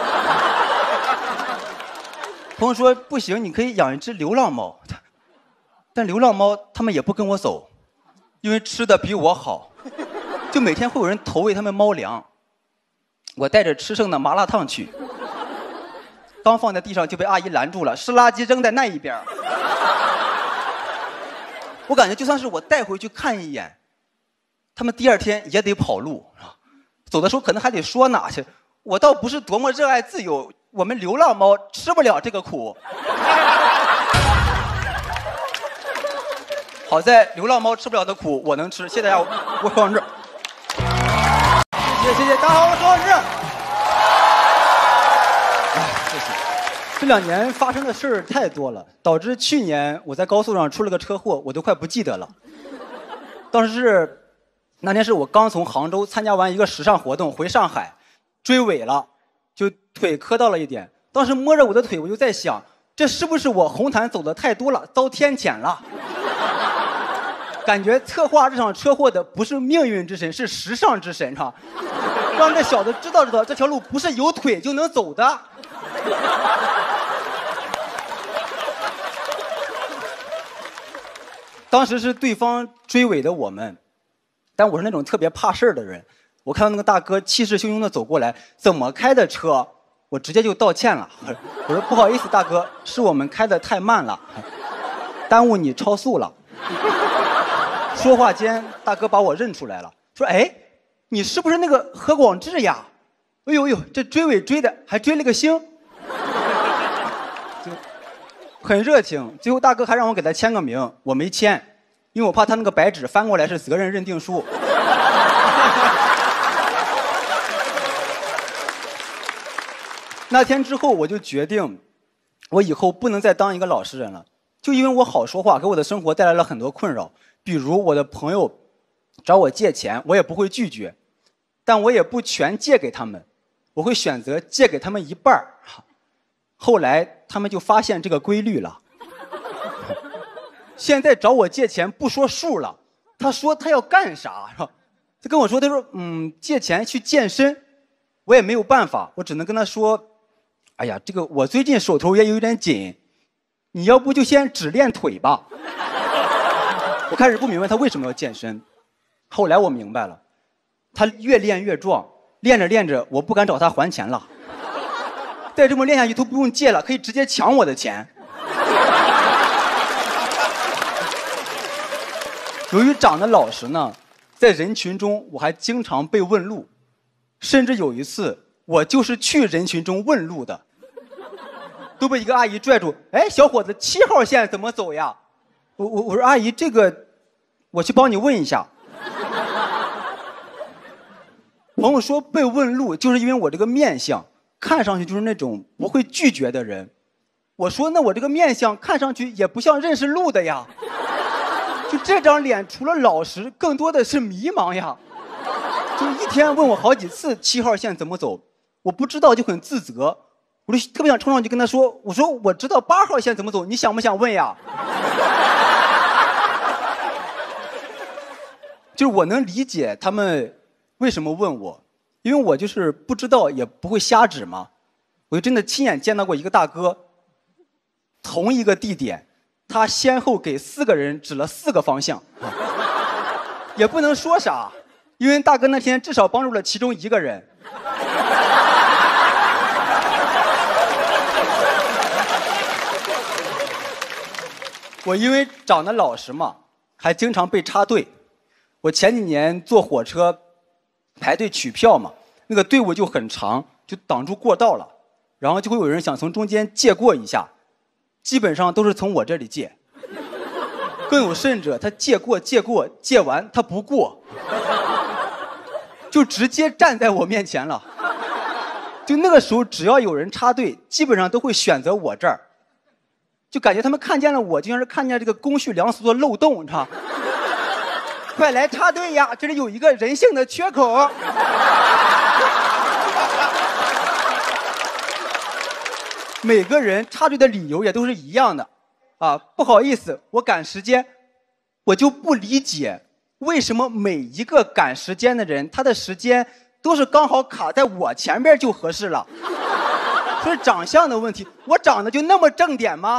朋友说不行，你可以养一只流浪猫，但流浪猫他们也不跟我走，因为吃的比我好，就每天会有人投喂他们猫粮。我带着吃剩的麻辣烫去，刚放在地上就被阿姨拦住了，湿垃圾扔在那一边。我感觉就算是我带回去看一眼，他们第二天也得跑路，走的时候可能还得说哪去。我倒不是多么热爱自由，我们流浪猫吃不了这个苦。好在流浪猫吃不了的苦我能吃，谢谢大家，我我何广智。谢谢谢谢，大家好，我是何广智。哎，谢谢。这两年发生的事儿太多了，导致去年我在高速上出了个车祸，我都快不记得了。当时是。那天是我刚从杭州参加完一个时尚活动回上海，追尾了，就腿磕到了一点。当时摸着我的腿，我就在想，这是不是我红毯走的太多了，遭天谴了？感觉策划这场车祸的不是命运之神，是时尚之神，哈，让这小子知道知道，这条路不是有腿就能走的。当时是对方追尾的我们。但我是那种特别怕事儿的人，我看到那个大哥气势汹汹地走过来，怎么开的车，我直接就道歉了。我说不好意思，大哥，是我们开得太慢了，耽误你超速了。说话间，大哥把我认出来了，说：“哎，你是不是那个何广智呀？哎呦哎呦，这追尾追的还追了个星。”就很热情。最后大哥还让我给他签个名，我没签。因为我怕他那个白纸翻过来是责任认定书。那天之后，我就决定，我以后不能再当一个老实人了。就因为我好说话，给我的生活带来了很多困扰。比如我的朋友找我借钱，我也不会拒绝，但我也不全借给他们，我会选择借给他们一半儿。后来他们就发现这个规律了。现在找我借钱不说数了，他说他要干啥？他跟我说，他说嗯，借钱去健身，我也没有办法，我只能跟他说，哎呀，这个我最近手头也有点紧，你要不就先只练腿吧。我开始不明白他为什么要健身，后来我明白了，他越练越壮，练着练着我不敢找他还钱了，再这么练下去都不用借了，可以直接抢我的钱。由于长得老实呢，在人群中我还经常被问路，甚至有一次我就是去人群中问路的，都被一个阿姨拽住，哎，小伙子，七号线怎么走呀？我我我说阿姨，这个我去帮你问一下。朋友说被问路就是因为我这个面相， 看上去就是那种不会拒绝的人。我说那我这个面相看上去也不像认识路的呀，就这张脸除了老实，更多的是迷茫呀。就一天问我好几次七号线怎么走，我不知道就很自责，我就特别想冲上去跟他说，我说我知道八号线怎么走，你想不想问呀？就是我能理解他们为什么问我，因为我就是不知道也不会瞎指嘛。我就真的亲眼见到过一个大哥，同一个地点，他先后给四个人指了四个方向，也不能说啥，因为大哥那天至少帮助了其中一个人。我因为长得老实嘛，还经常被插队。我前几年坐火车排队取票嘛，那个队伍就很长，就挡住过道了，然后就会有人想从中间借过一下，基本上都是从我这里借。更有甚者，他借过借过借完他不过，就直接站在我面前了。就那个时候，只要有人插队，基本上都会选择我这儿。就感觉他们看见了我，就像是看见这个公序良俗的漏洞，你知道？快来插队呀！这里有一个人性的缺口。每个人插队的理由也都是一样的，啊，不好意思，我赶时间。我就不理解，为什么每一个赶时间的人，他的时间都是刚好卡在我前边就合适了。是长相的问题，我长得就那么正点吗？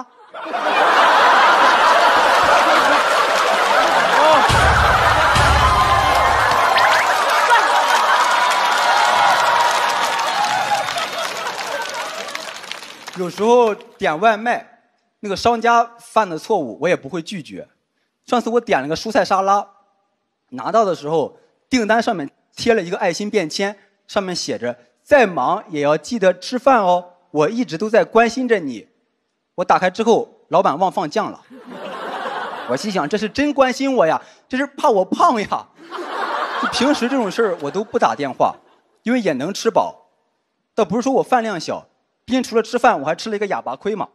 有时候点外卖，那个商家犯的错误我也不会拒绝。上次我点了个蔬菜沙拉，拿到的时候订单上面贴了一个爱心便签，上面写着再忙也要记得吃饭哦，我一直都在关心着你。我打开之后，老板忘放酱了。我心想，这是真关心我呀，这是怕我胖呀。就平时这种事儿我都不打电话，因为也能吃饱。倒不是说我饭量小，毕竟除了吃饭，我还吃了一个哑巴亏嘛。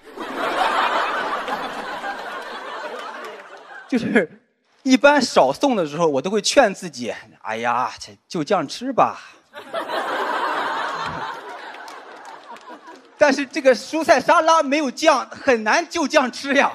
就是一般少送的时候，我都会劝自己，哎呀，就这样吃吧。但是这个蔬菜沙拉没有酱，很难就这样吃呀。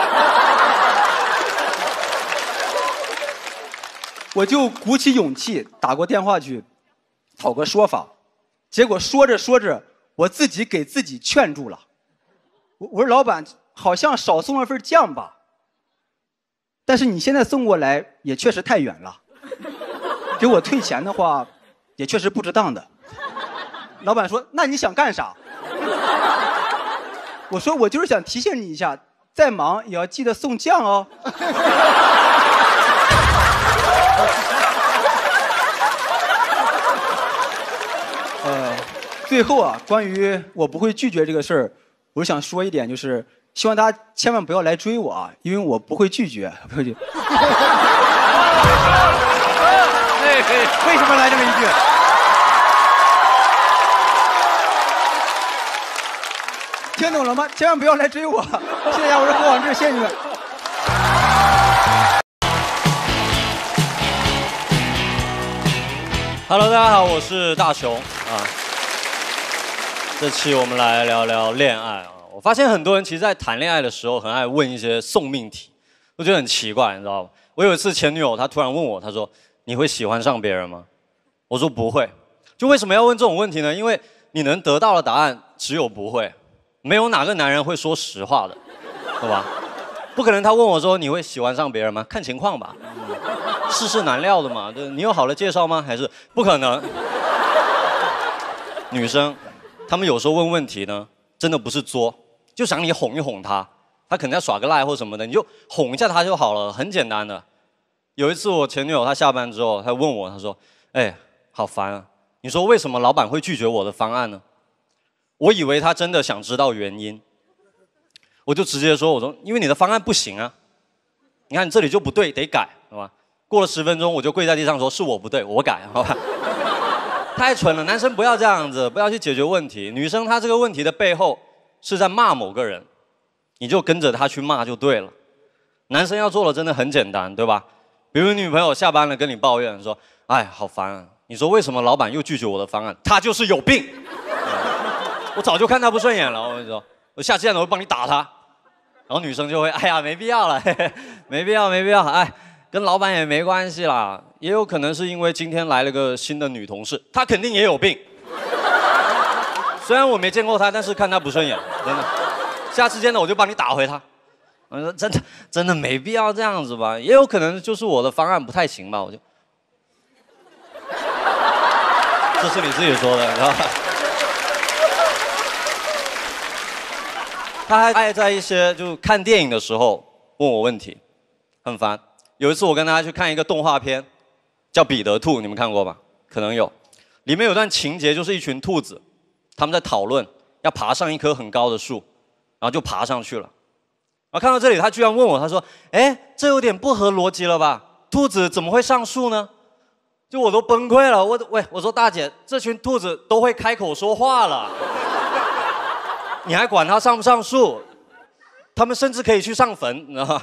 我就鼓起勇气打过电话去讨个说法，结果说着说着，我自己给自己劝住了。我我说老板，好像少送了份酱吧，但是你现在送过来也确实太远了，给我退钱的话也确实不值当的。老板说，那你想干啥？我说我就是想提醒你一下，再忙也要记得送酱哦。呃，最后啊，关于我不会拒绝这个事儿，我想说一点，就是希望大家千万不要来追我啊，因为我不会拒绝，不会拒绝。为什么来这么一句？听懂了吗？千万不要来追我！谢谢大家，我是何广智，谢谢你们。 Hello， 大家好，我是大雄啊。这期我们来聊聊恋爱啊。我发现很多人其实，在谈恋爱的时候，很爱问一些送命题，我觉得很奇怪，你知道吗？我有一次前女友，她突然问我，她说：“你会喜欢上别人吗？”我说：“不会。”就为什么要问这种问题呢？因为你能得到的答案只有不会。没有哪个男人会说实话的，对吧？不可能他问我说你会喜欢上别人吗？看情况吧，世事难料的嘛。对，你有好的介绍吗？还是不可能？女生，她们有时候问问题呢，真的不是作，就想你哄一哄她，她可能在耍个赖或什么的，你就哄一下她就好了，很简单的。有一次我前女友她下班之后，她问我，她说：“哎，好烦啊！你说为什么老板会拒绝我的方案呢？”我以为他真的想知道原因，我就直接说：“我说，因为你的方案不行啊，你看你这里就不对，得改，好吧？”过了十分钟，我就跪在地上说：“是我不对，我改，好吧？” 太蠢了，男生不要这样子，不要去解决问题。女生她这个问题的背后是在骂某个人，你就跟着她去骂就对了。男生要做的真的很简单，对吧？比如女朋友下班了跟你抱怨说：“哎，好烦啊！你说为什么老板又拒绝我的方案？他就是有病。我早就看他不顺眼了。我跟你说，我下次见了我会帮你打他。”然后女生就会：“哎呀，没必要了，嘿嘿，没必要，没必要。哎，跟老板也没关系啦。也有可能是因为今天来了个新的女同事，她肯定也有病。虽然我没见过她，但是看她不顺眼，真的。下次见了我就帮你打回她。”我说真的真的没必要这样子吧，也有可能就是我的方案不太行吧，我就，这是你自己说的，你知道吧？他还爱在一些就看电影的时候问我问题，很烦。有一次我跟他去看一个动画片，叫《彼得兔》，你们看过吧？可能有，里面有段情节就是一群兔子，他们在讨论要爬上一棵很高的树，然后就爬上去了。然后看到这里，他居然问我，他说：“哎，这有点不合逻辑了吧？兔子怎么会上树呢？”就我都崩溃了。我喂，我说大姐，这群兔子都会开口说话了，你还管它上不上树？他们甚至可以去上坟，你知道吗？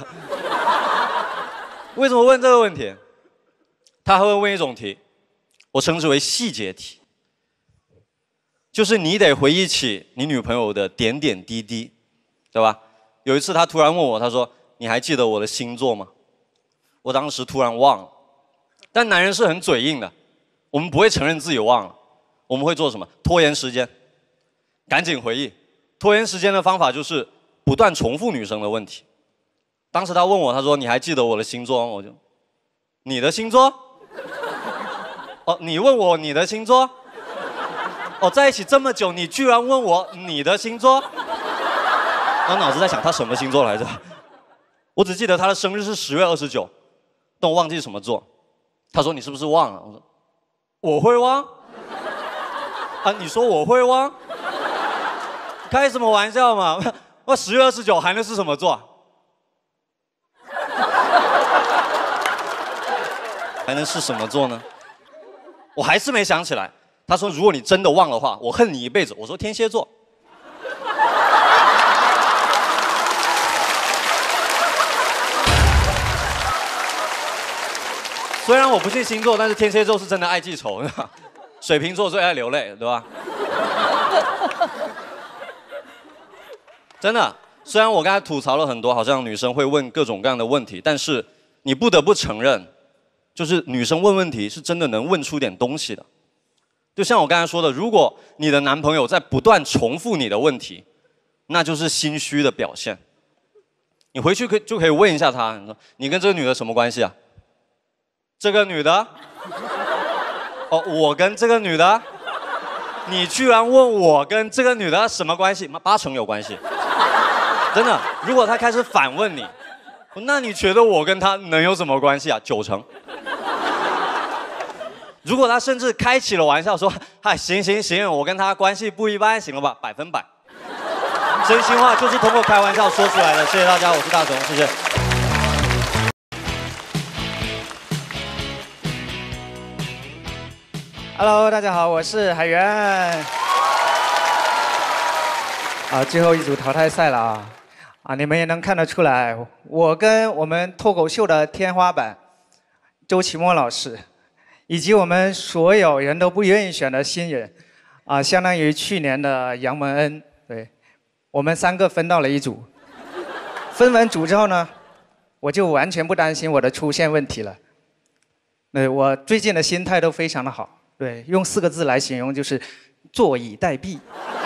为什么问这个问题？他还会问一种题，我称之为细节题，就是你得回忆起你女朋友的点点滴滴，对吧？有一次他突然问我，他说：“你还记得我的星座吗？”我当时突然忘了，但男人是很嘴硬的，我们不会承认自己忘了，我们会做什么？拖延时间，赶紧回忆。拖延时间的方法就是不断重复女生的问题。当时他问我，他说：“你还记得我的星座吗？”我就：“你的星座？哦，你问我你的星座？哦，在一起这么久，你居然问我你的星座？”我脑子在想他什么星座来着？我只记得他的生日是十月二十九，但我忘记什么座。他说：“你是不是忘了？”我说：“我会忘？啊，你说我会忘？开什么玩笑嘛？我十月二十九还能是什么座？还能是什么座呢？我还是没想起来。他说：“如果你真的忘了话，我恨你一辈子。”我说：“天蝎座。”虽然我不信星座，但是天蝎座是真的爱记仇，水瓶座最爱流泪，对吧？真的，虽然我刚才吐槽了很多，好像女生会问各种各样的问题，但是你不得不承认，就是女生问问题是真的能问出点东西的。就像我刚才说的，如果你的男朋友在不断重复你的问题，那就是心虚的表现。你回去可就可以问一下他，你说你跟这个女的什么关系啊？这个女的，哦，我跟这个女的，你居然问我跟这个女的什么关系？八成有关系，真的。如果她开始反问你，那你觉得我跟她能有什么关系啊？九成。如果她甚至开起了玩笑说：“嗨，行行行，我跟她关系不一般，行了吧？”百分百。真心话就是通过开玩笑说出来的。谢谢大家，我是大雄，谢谢。 Hello， 大家好，我是海源。啊，最后一组淘汰赛了啊！啊，你们也能看得出来，我跟我们脱口秀的天花板周奇墨老师，以及我们所有人都不愿意选的新人，啊，相当于去年的杨蒙恩，对，我们三个分到了一组。分完组之后呢，我就完全不担心我的出现问题了。对，我最近的心态都非常的好。对，用四个字来形容就是坐以待毙。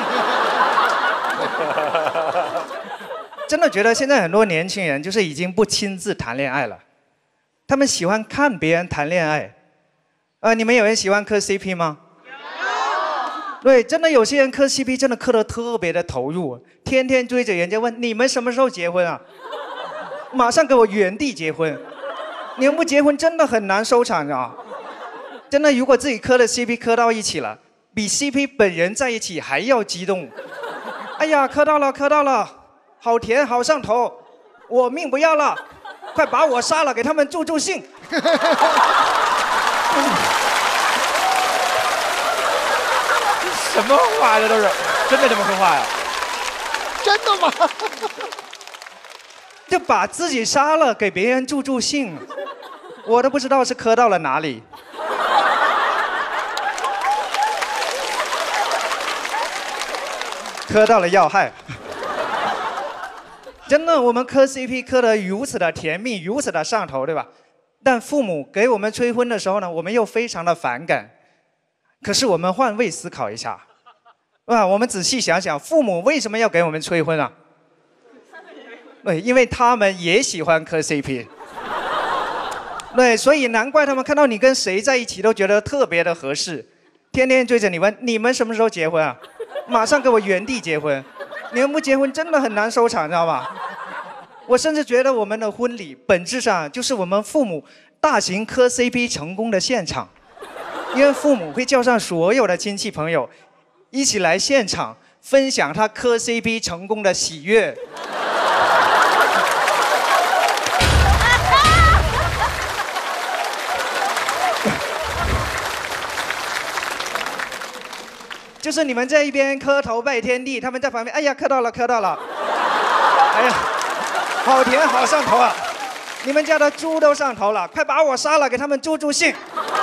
真的觉得现在很多年轻人就是已经不亲自谈恋爱了，他们喜欢看别人谈恋爱。呃，你们有人喜欢磕 C P 吗？有。对，真的有些人磕 C P 真的磕得特别的投入，天天追着人家问你们什么时候结婚啊？马上给我原地结婚，你们不结婚真的很难收场啊。真的，如果自己磕了 C P 磕到一起了，比 C P 本人在一起还要激动。哎呀，磕到了，磕到了，好甜，好上头，我命不要了，快把我杀了，给他们助助兴。 么话？这都是真的这么说话呀？ 真的吗？ 就把自己杀了，给别人助助兴，我都不知道是磕到了哪里。磕到了要害。真的，我们磕 C P 磕得如此的甜蜜，如此的上头，对吧？但父母给我们催婚的时候呢，我们又非常的反感。可是我们换位思考一下，啊，我们仔细想想，父母为什么要给我们催婚啊？对，因为他们也喜欢磕 C P。对，所以难怪他们看到你跟谁在一起都觉得特别的合适，天天追着你问你们什么时候结婚啊？马上给我原地结婚，你们不结婚真的很难收场，知道吗？我甚至觉得我们的婚礼本质上就是我们父母大型磕 C P 成功的现场，因为父母会叫上所有的亲戚朋友一起来现场分享他磕 C P 成功的喜悦。就是你们在一边磕头拜天地，他们在旁边，哎呀，磕到了，磕到了，哎呀，好甜，好上头啊！你们家的猪都上头了，快把我杀了，给他们助助兴。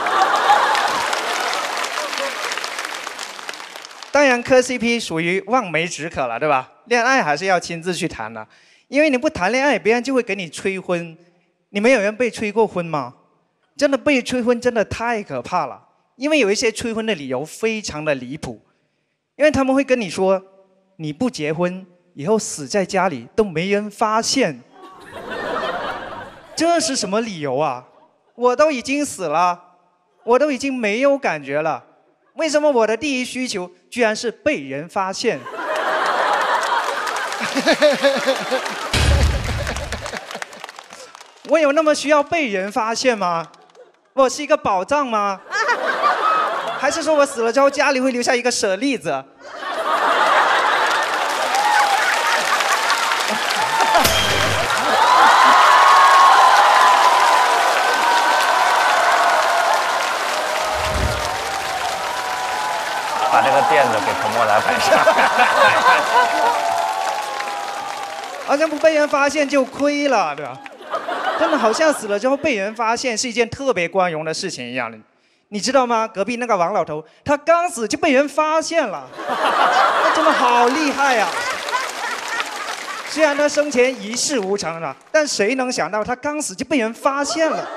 当然，磕 C P 属于望梅止渴了，对吧？恋爱还是要亲自去谈的，因为你不谈恋爱，别人就会给你催婚。你们有人被催过婚吗？真的被催婚真的太可怕了，因为有一些催婚的理由非常的离谱。因为他们会跟你说，你不结婚，以后死在家里都没人发现。这是什么理由啊？我都已经死了，我都已经没有感觉了，为什么我的第一需求居然是被人发现？我有那么需要被人发现吗？我是一个宝藏吗？还是说我死了之后家里会留下一个舍利子？ 把这个垫子给彭莫来摆上。 好像不被人发现就亏了，对吧？真的好像死了之后被人发现是一件特别光荣的事情一样的。你知道吗？隔壁那个王老头，他刚死就被人发现了，他真的好厉害呀！虽然他生前一事无成了，但谁能想到他刚死就被人发现了？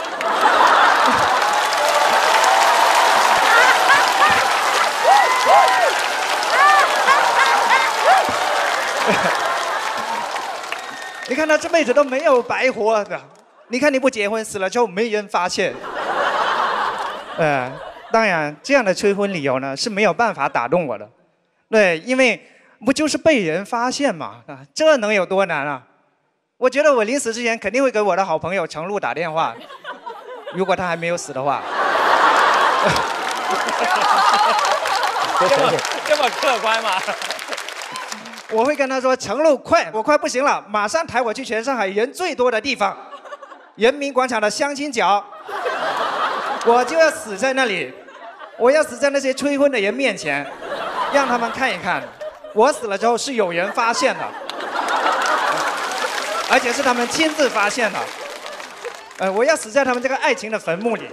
你看他这辈子都没有白活的，你看你不结婚，死了之后没人发现。呃，当然，这样的催婚理由呢是没有办法打动我的，对，因为不就是被人发现嘛，啊，这能有多难啊？我觉得我临死之前肯定会给我的好朋友程璐打电话，如果他还没有死的话。 这么这么客观吗？ 我会跟他说：“程璐，快，我快不行了，马上抬我去全上海人最多的地方，人民广场的相亲角。”我就要死在那里，我要死在那些催婚的人面前，让他们看一看，我死了之后是有人发现的，而且是他们亲自发现的。呃，我要死在他们这个爱情的坟墓里。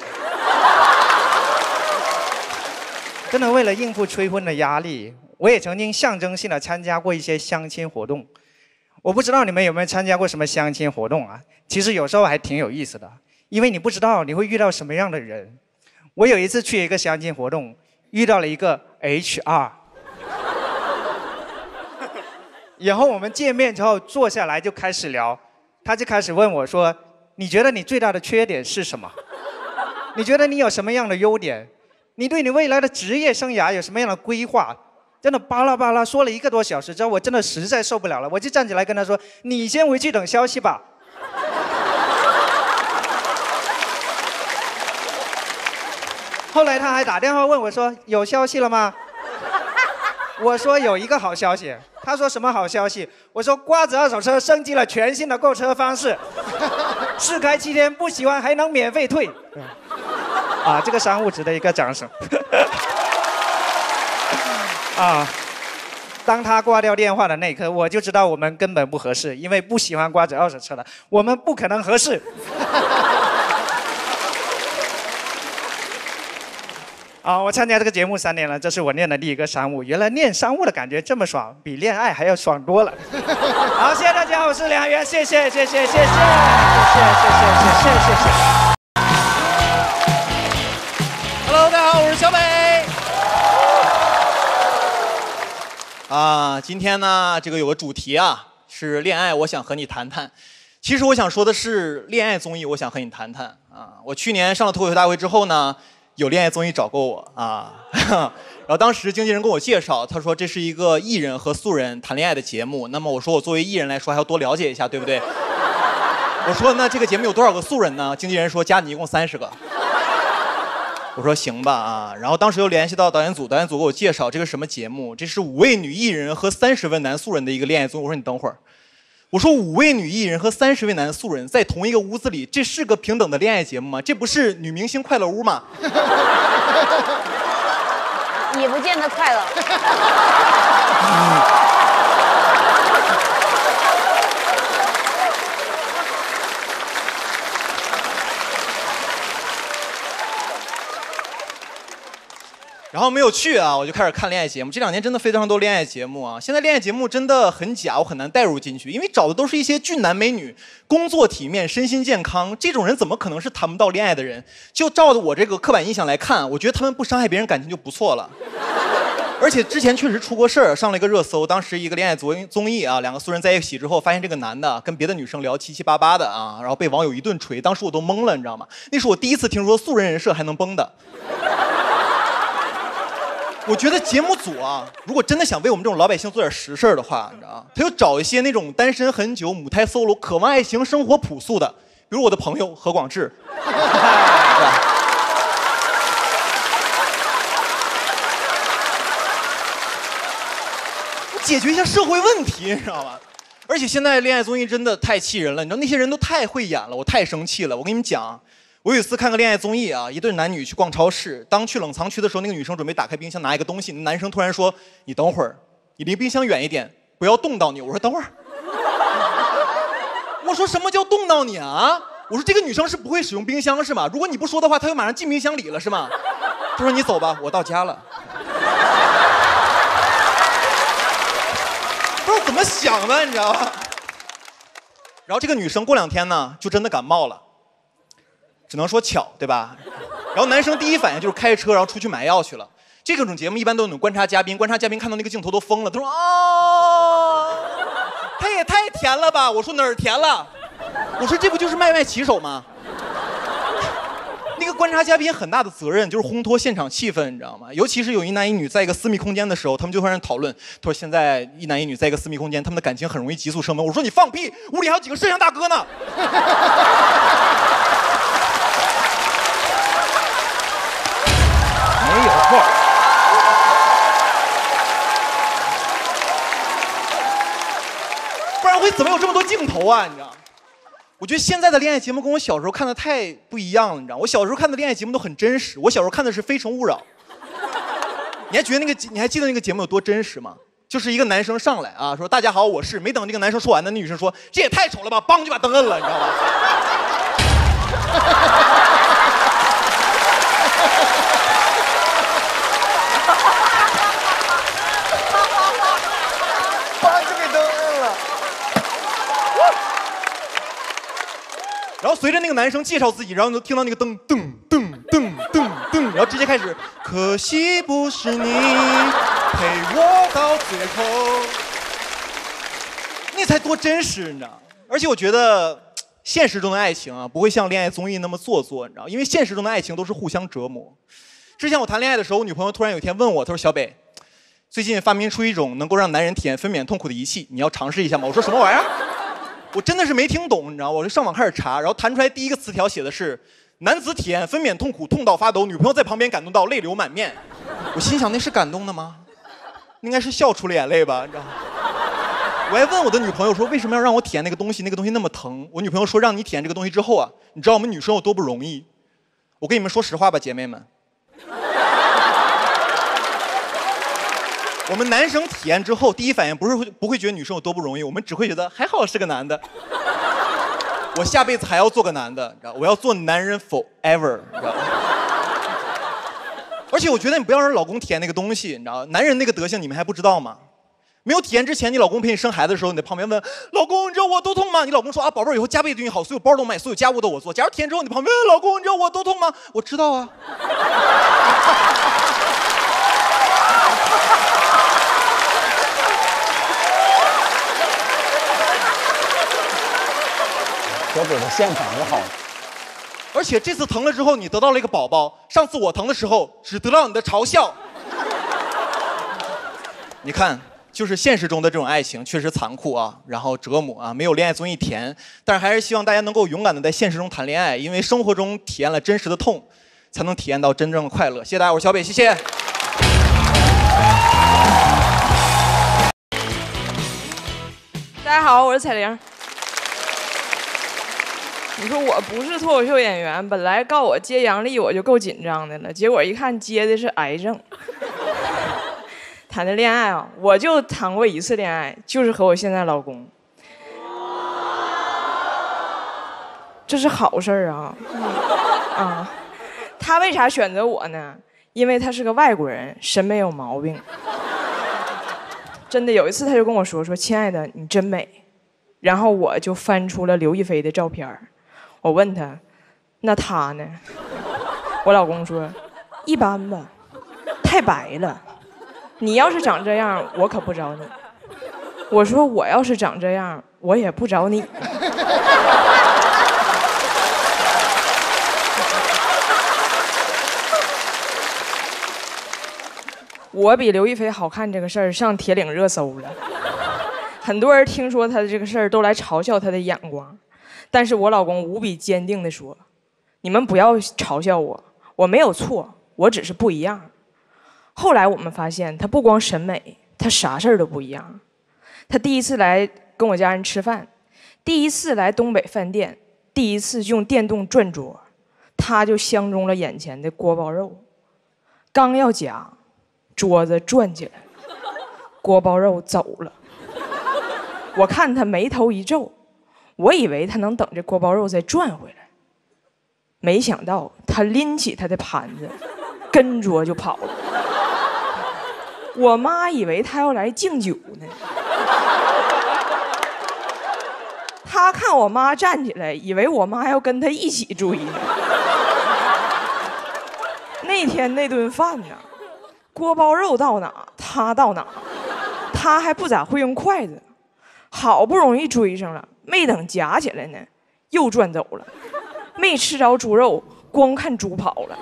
真的为了应付催婚的压力，我也曾经象征性的参加过一些相亲活动。我不知道你们有没有参加过什么相亲活动啊？其实有时候还挺有意思的。因为你不知道你会遇到什么样的人。我有一次去一个相亲活动，遇到了一个 H R， 然后我们见面之后坐下来就开始聊，他就开始问我说：“你觉得你最大的缺点是什么？你觉得你有什么样的优点？你对你未来的职业生涯有什么样的规划？”真的巴拉巴拉说了一个多小时之后，我真的实在受不了了，我就站起来跟他说：“你先回去等消息吧。”后来他还打电话问我说：“有消息了吗？”我说：“有一个好消息。”他说：“什么好消息？”我说：“瓜子二手车升级了全新的购车方式，试开七天，不喜欢还能免费退。”啊，这个商务值得一个掌声。 啊，当他挂掉电话的那一刻，我就知道我们根本不合适，因为不喜欢刮着二手车的，我们不可能合适。啊，我参加这个节目三年了，这是我练的第一个商务。原来练商务的感觉这么爽，比恋爱还要爽多了。好，谢谢大家，我是梁元，谢谢，谢谢，谢谢，谢谢，谢谢，谢谢，谢谢。 Hello， 大家好，我是小北。啊，今天呢，这个有个主题啊，是恋爱，我想和你谈谈。其实我想说的是恋爱综艺，我想和你谈谈啊。我去年上了脱口秀大会之后呢。有恋爱综艺找过我啊，然后当时经纪人跟我介绍，他说这是一个艺人和素人谈恋爱的节目。那么我说我作为艺人来说还要多了解一下，对不对？我说那这个节目有多少个素人呢？经纪人说加你一共三十个。我说行吧啊，然后当时又联系到导演组，导演组给我介绍这个什么节目，这是五位女艺人和三十位男素人的一个恋爱综艺。我说你等会儿。我说五位女艺人和三十位男素人在同一个屋子里，这是个平等的恋爱节目吗？这不是女明星快乐屋吗？ 也不见得快乐。 然后没有去啊，我就开始看恋爱节目。这两年真的非常多恋爱节目啊，现在恋爱节目真的很假，我很难带入进去，因为找的都是一些俊男美女，工作体面，身心健康，这种人怎么可能是谈不到恋爱的人？就照着我这个刻板印象来看，我觉得他们不伤害别人感情就不错了。而且之前确实出过事儿，上了一个热搜，当时一个恋爱综综艺啊，两个素人在一起之后，发现这个男的跟别的女生聊七七八八的啊，然后被网友一顿锤，当时我都懵了，你知道吗？那是我第一次听说素人人设还能崩的。我觉得节目组啊，如果真的想为我们这种老百姓做点实事的话，你知道吗？他就找一些那种单身很久、母胎 solo、渴望爱情、生活朴素的，比如我的朋友何广智，是吧？解决一下社会问题，你知道吗？而且现在恋爱综艺真的太气人了，你知道那些人都太会演了，我太生气了。我跟你们讲。我有一次看个恋爱综艺啊，一对男女去逛超市，当去冷藏区的时候，那个女生准备打开冰箱拿一个东西，那男生突然说：“你等会儿，你离冰箱远一点，不要冻到你。”我说：“等会儿。”我说：“什么叫冻到你啊？”我说：“这个女生是不会使用冰箱是吗？如果你不说的话，她就马上进冰箱里了是吗？”她说：“你走吧，我到家了。”不知道怎么想的，你知道吧？然后这个女生过两天呢，就真的感冒了。只能说巧，对吧？然后男生第一反应就是开车，然后出去买药去了。这种节目一般都有那种观察嘉宾，观察嘉宾看到那个镜头都疯了，他说：“哦，他也太甜了吧！”我说：“哪儿甜了？”我说：“这不就是卖卖骑手吗？”那个观察嘉宾很大的责任就是烘托现场气氛，你知道吗？尤其是有一男一女在一个私密空间的时候，他们就会让人讨论。他说：“现在一男一女在一个私密空间，他们的感情很容易急速升温。”我说：“你放屁！屋里还有几个摄像大哥呢。”没有错，不然会怎么有这么多镜头啊？你知道？我觉得现在的恋爱节目跟我小时候看的太不一样了，你知道？我小时候看的恋爱节目都很真实，我小时候看的是《非诚勿扰》。你还觉得那个你还记得那个节目有多真实吗？就是一个男生上来啊，说大家好，我是，没等这个男生说完呢，那女生说这也太丑了吧，梆就把灯摁了，你知道吗？然后随着那个男生介绍自己，然后你就听到那个噔噔噔噔噔噔，然后直接开始，可惜不是你陪我到最后，那才多真实，你知道？而且我觉得现实中的爱情啊，不会像恋爱综艺那么做作，你知道？因为现实中的爱情都是互相折磨。之前我谈恋爱的时候，我女朋友突然有一天问我，她说：“小北，最近发明出一种能够让男人体验分娩痛苦的仪器，你要尝试一下吗？”我说：“什么玩意儿？”我真的是没听懂，你知道吗？我就上网开始查，然后弹出来第一个词条写的是男子体验分娩痛苦，痛到发抖，女朋友在旁边感动到泪流满面。我心想那是感动的吗？应该是笑出了眼泪吧，你知道吗？我还问我的女朋友说为什么要让我体验那个东西，那个东西那么疼。我女朋友说让你体验这个东西之后啊，你知道我们女生有多不容易。我跟你们说实话吧，姐妹们， 我们男生体验之后，第一反应不是会不会觉得女生有多不容易，我们只会觉得还好我是个男的，我下辈子还要做个男的，你知道，我要做男人 forever， 你知道。而且我觉得你不要让老公体验那个东西，你知道，男人那个德行你们还不知道吗？没有体验之前，你老公陪你生孩子的时候，你在旁边问老公，你知道我多痛吗？你老公说啊，宝贝儿，以后加倍对你好，所有包都买，所有家务都我做。假如体验之后，你旁边问老公，你知道我多痛吗？我知道啊。 河北的现场也好。 而且这次疼了之后，你得到了一个宝宝。上次我疼的时候，只得到你的嘲笑。你看，就是现实中的这种爱情确实残酷啊，然后折磨啊，没有恋爱综艺甜。但是还是希望大家能够勇敢的在现实中谈恋爱，因为生活中体验了真实的痛，才能体验到真正的快乐。谢谢大家，我是小北，谢谢。 大家好，我是彩玲。你说我不是脱口秀演员，本来告我接杨笠我就够紧张的了，结果一看接的是癌症。谈的恋爱啊，我就谈过一次恋爱，就是和我现在老公。这是好事儿啊！啊，他为啥选择我呢？因为他是个外国人，审美有毛病。真的有一次他就跟我说说，亲爱的，你真美。然后我就翻出了刘亦菲的照片儿。我问他，那他呢？我老公说，一般吧，太白了。你要是长这样，我可不找你。我说我要是长这样，我也不找你。我比刘亦菲好看这个事儿上铁岭热搜了，很多人听说她的这个事儿都来嘲笑她的眼光。但是我老公无比坚定地说，你们不要嘲笑我，我没有错，我只是不一样。后来我们发现他不光审美，他啥事儿都不一样。他第一次来跟我家人吃饭，第一次来东北饭店，第一次用电动转桌，他就相中了眼前的锅包肉。刚要夹，桌子转起来，锅包肉走了。我看他眉头一皱，我以为他能等这锅包肉再转回来，没想到他拎起他的盘子，跟桌就跑了。我妈以为他要来敬酒呢，他看我妈站起来，以为我妈要跟他一起追呢。那天那顿饭呢，锅包肉到哪他到哪，他还不咋会用筷子，好不容易追上了，没等夹起来呢，又转走了，没吃着猪肉，光看猪跑了。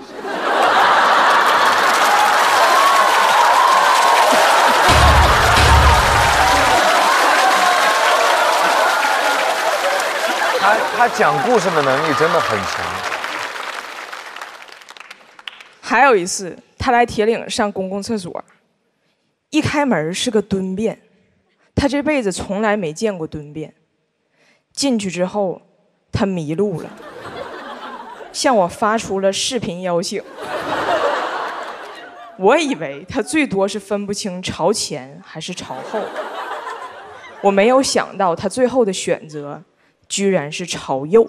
他他讲故事的能力真的很强。 还有一次，他来铁岭上公共厕所，一开门是个蹲便，他这辈子从来没见过蹲便。进去之后，他迷路了，向我发出了视频邀请。我以为他最多是分不清朝前还是朝后，我没有想到他最后的选择居然是朝右。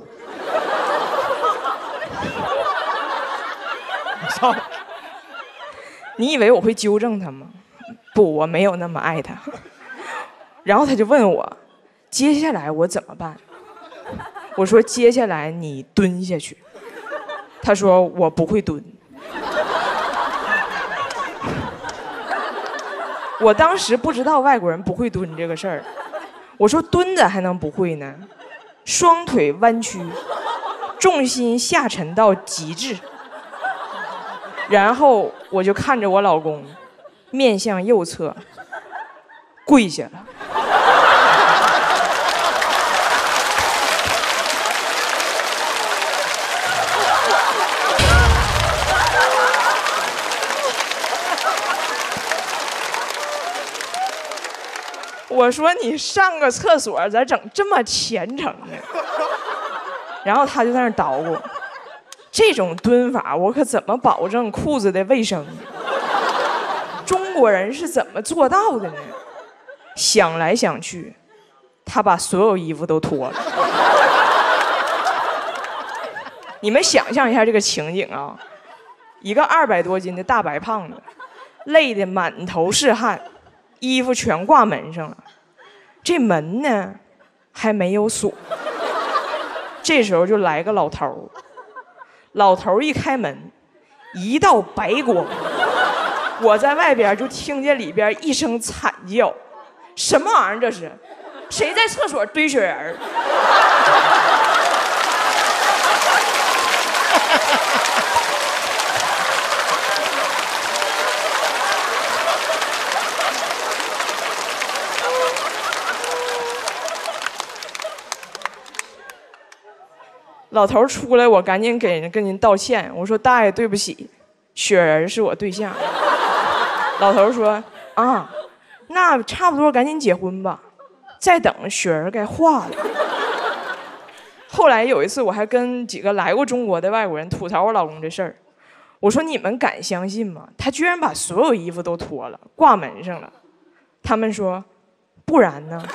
你以为我会纠正他吗？不，我没有那么爱他。然后他就问我，接下来我怎么办？我说接下来你蹲下去。他说我不会蹲。我当时不知道外国人不会蹲这个事儿，我说蹲着还能不会呢？双腿弯曲，重心下沉到极致。然后我就看着我老公面向右侧跪下了。我说你上个厕所咋整这么虔诚呢？然后他就在那儿捣鼓，这种蹲法我可怎么保证裤子的卫生？中国人是怎么做到的呢？想来想去，他把所有衣服都脱了。你们想象一下这个情景啊，一个二百多斤的大白胖子，累得满头是汗，衣服全挂门上了，这门呢还没有锁。这时候就来个老头儿，老头儿一开门，一道白光，我在外边就听见里边一声惨叫，什么玩意儿这是？谁在厕所堆雪人？老头出来，我赶紧给人跟您道歉。我说大爷对不起，雪人是我对象。老头说啊，那差不多赶紧结婚吧，再等雪人该化了。后来有一次，我还跟几个来过中国的外国人吐槽我老公这事儿。我说你们敢相信吗？他居然把所有衣服都脱了，挂门上了。他们说，不然呢？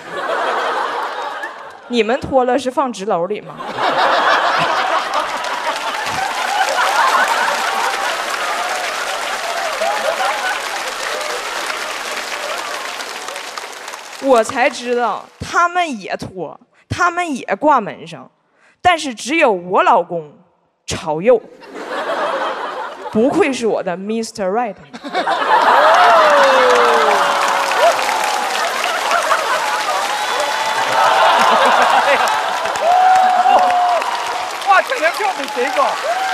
你们脱了是放纸篓里吗？我才知道他们也脱，他们也挂门上，但是只有我老公朝右。不愧是我的 Mister Right。 哇，这人票比谁高？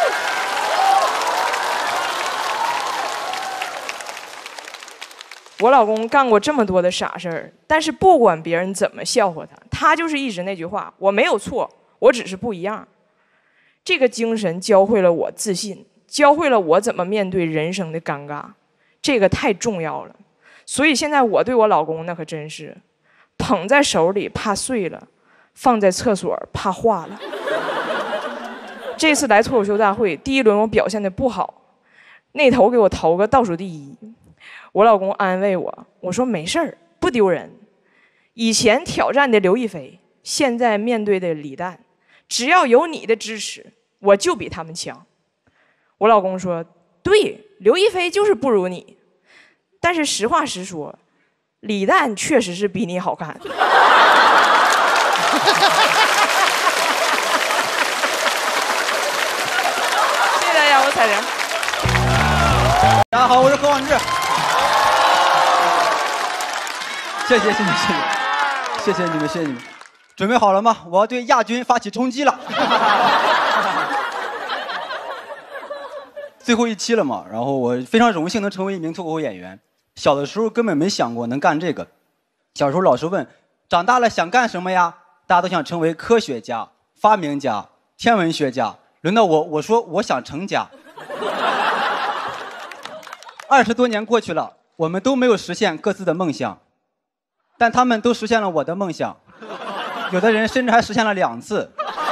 我老公干过这么多的傻事儿，但是不管别人怎么笑话他，他就是一直那句话：我没有错，我只是不一样。这个精神教会了我自信，教会了我怎么面对人生的尴尬，这个太重要了。所以现在我对我老公那可真是，捧在手里怕碎了，放在厕所怕化了。这次来脱口秀大会，第一轮我表现的不好，那头给我投个倒数第一。我老公安慰我，我说没事儿，不丢人。以前挑战的刘亦菲，现在面对的李诞，只要有你的支持，我就比他们强。我老公说，对，刘亦菲就是不如你，但是实话实说，李诞确实是比你好看。谢谢大家，我彩玲。 大家好，我是何广智。谢谢谢谢谢谢，谢谢你们谢谢你们，准备好了吗？我要对亚军发起冲击了。最后一期了嘛，然后我非常荣幸能成为一名脱口秀演员。小的时候根本没想过能干这个，小时候老师问，长大了想干什么呀？大家都想成为科学家、发明家、天文学家，轮到我，我说我想成家。二十多年过去了，我们都没有实现各自的梦想。但他们都实现了我的梦想，有的人甚至还实现了两次。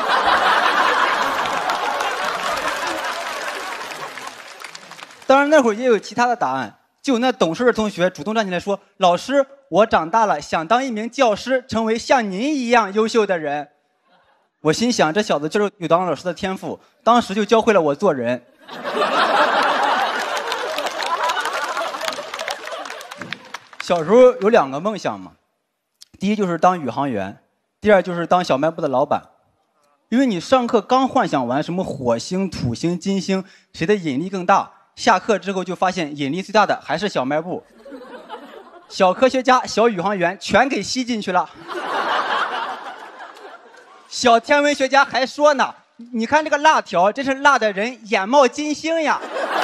当然那会儿也有其他的答案，就有那懂事的同学主动站起来说，老师，我长大了想当一名教师，成为像您一样优秀的人。我心想，这小子就是有当老师的天赋，当时就教会了我做人。小时候有两个梦想嘛，第一就是当宇航员，第二就是当小卖部的老板。因为你上课刚幻想完什么火星、土星、金星，谁的引力更大，下课之后就发现引力最大的还是小卖部。小科学家、小宇航员全给吸进去了。小天文学家还说呢，你看这个辣条，真是辣的人眼冒金星呀。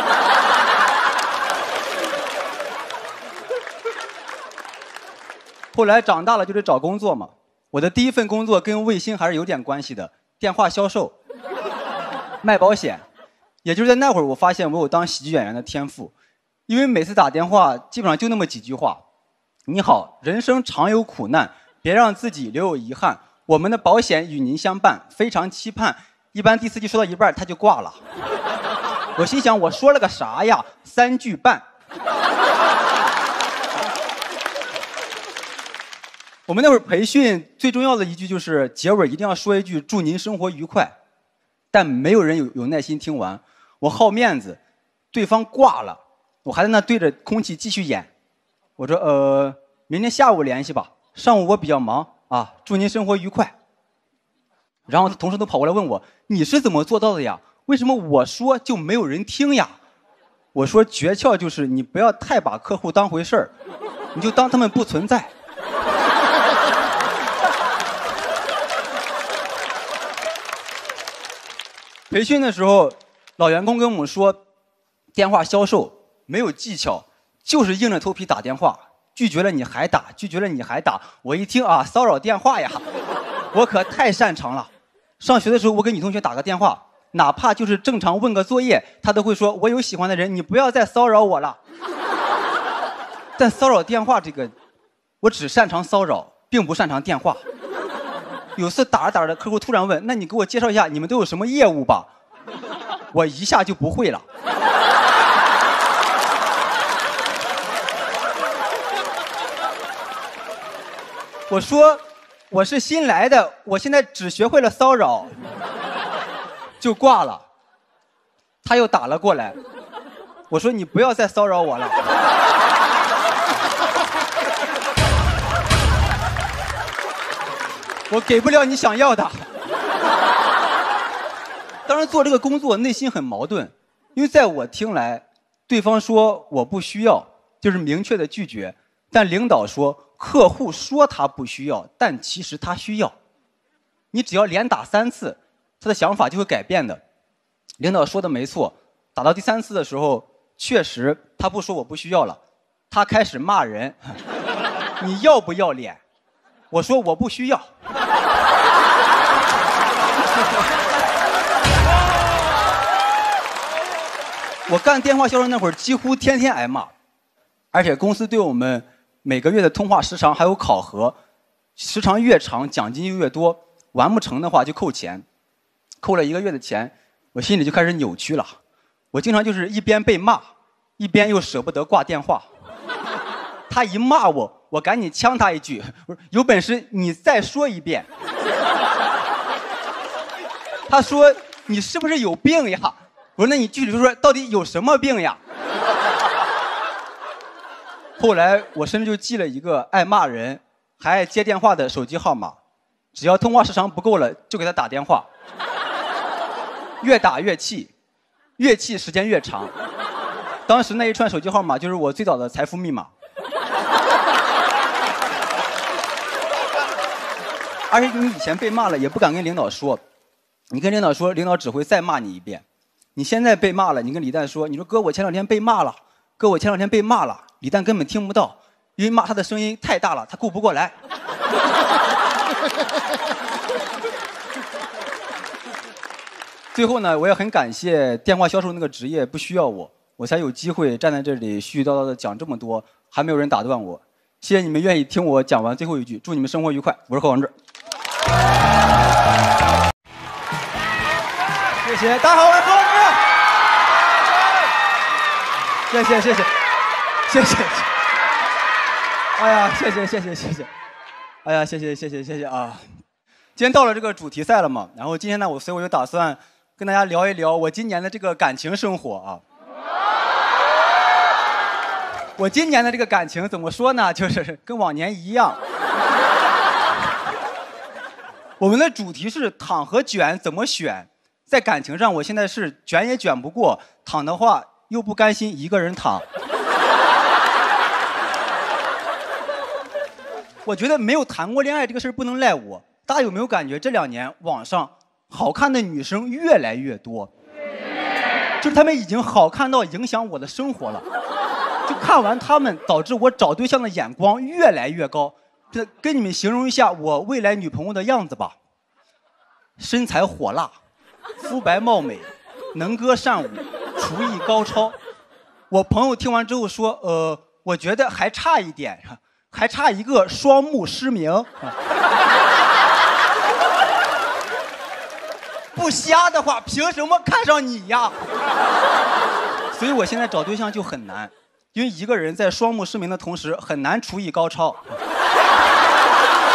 后来长大了就得找工作嘛，我的第一份工作跟卫星还是有点关系的，电话销售，卖保险。也就是在那会儿，我发现我有当喜剧演员的天赋，因为每次打电话基本上就那么几句话：你好，人生常有苦难，别让自己留有遗憾，我们的保险与您相伴，非常期盼。一般第四句说到一半他就挂了。我心想，我说了个啥呀？三句半。 我们那会儿培训最重要的一句就是结尾一定要说一句祝您生活愉快，但没有人有有耐心听完。我好面子，对方挂了，我还在那对着空气继续演。我说呃，明天下午联系吧，上午我比较忙啊，祝您生活愉快。然后同事都跑过来问我，你是怎么做到的呀？为什么我说就没有人听呀？我说诀窍就是你不要太把客户当回事儿，你就当他们不存在。培训的时候，老员工跟我们说，电话销售没有技巧，就是硬着头皮打电话，拒绝了你还打，拒绝了你还打。我一听啊，骚扰电话呀，我可太擅长了。上学的时候，我给女同学打个电话，哪怕就是正常问个作业，她都会说我有喜欢的人，你不要再骚扰我了。但骚扰电话这个，我只擅长骚扰，并不擅长电话。有次打着打着，客户突然问：“那你给我介绍一下你们都有什么业务吧？”我一下就不会了。我说：“我是新来的，我现在只学会了骚扰。”就挂了。他又打了过来，我说：“你不要再骚扰我了。”我给不了你想要的。当时做这个工作内心很矛盾，因为在我听来，对方说我不需要，就是明确的拒绝；但领导说客户说他不需要，但其实他需要。你只要连打三次，他的想法就会改变的。领导说的没错，打到第三次的时候，确实他不说我不需要了，他开始骂人。你要不要脸？我说我不需要。我干电话销售那会儿，几乎天天挨骂，而且公司对我们每个月的通话时长还有考核，时长越长奖金就越多，完不成的话就扣钱，扣了一个月的钱，我心里就开始扭曲了。我经常就是一边被骂，一边又舍不得挂电话。他一骂我，我赶紧呛他一句：“我说有本事你再说一遍。”他说：“你是不是有病呀？”我说：“那你具体说说，到底有什么病呀？”后来我甚至就记了一个爱骂人还爱接电话的手机号码，只要通话时长不够了，就给他打电话。越打越气，越气时间越长。当时那一串手机号码就是我最早的财富密码。而且你以前被骂了也不敢跟领导说，你跟领导说，领导只会再骂你一遍。你现在被骂了，你跟李诞说，你说哥我前两天被骂了，哥我前两天被骂了，李诞根本听不到，因为骂他的声音太大了，他顾不过来。最后呢，我也很感谢电话销售那个职业不需要我，我才有机会站在这里絮絮叨叨的讲这么多，还没有人打断我。谢谢你们愿意听我讲完最后一句，祝你们生活愉快。我是何广智。谢谢，大家好，我是何广智。谢谢谢谢谢谢。哎呀，谢谢谢谢谢谢。哎呀，谢谢谢谢谢谢啊！今天到了这个主题赛了嘛，然后今天呢，我所以我就打算跟大家聊一聊我今年的这个感情生活啊。我今年的这个感情怎么说呢？就是跟往年一样。我们的主题是躺和卷怎么选？在感情上，我现在是卷也卷不过，躺的话又不甘心一个人躺。我觉得没有谈过恋爱这个事儿不能赖我。大家有没有感觉这两年网上好看的女生越来越多？就是她们已经好看到影响我的生活了。就看完他们，导致我找对象的眼光越来越高。这跟你们形容一下我未来女朋友的样子吧：身材火辣，肤白貌美，能歌善舞，厨艺高超。我朋友听完之后说：“呃，我觉得还差一点，还差一个双目失明。”不瞎的话，凭什么看上你呀？所以我现在找对象就很难。因为一个人在双目失明的同时，很难厨艺高超。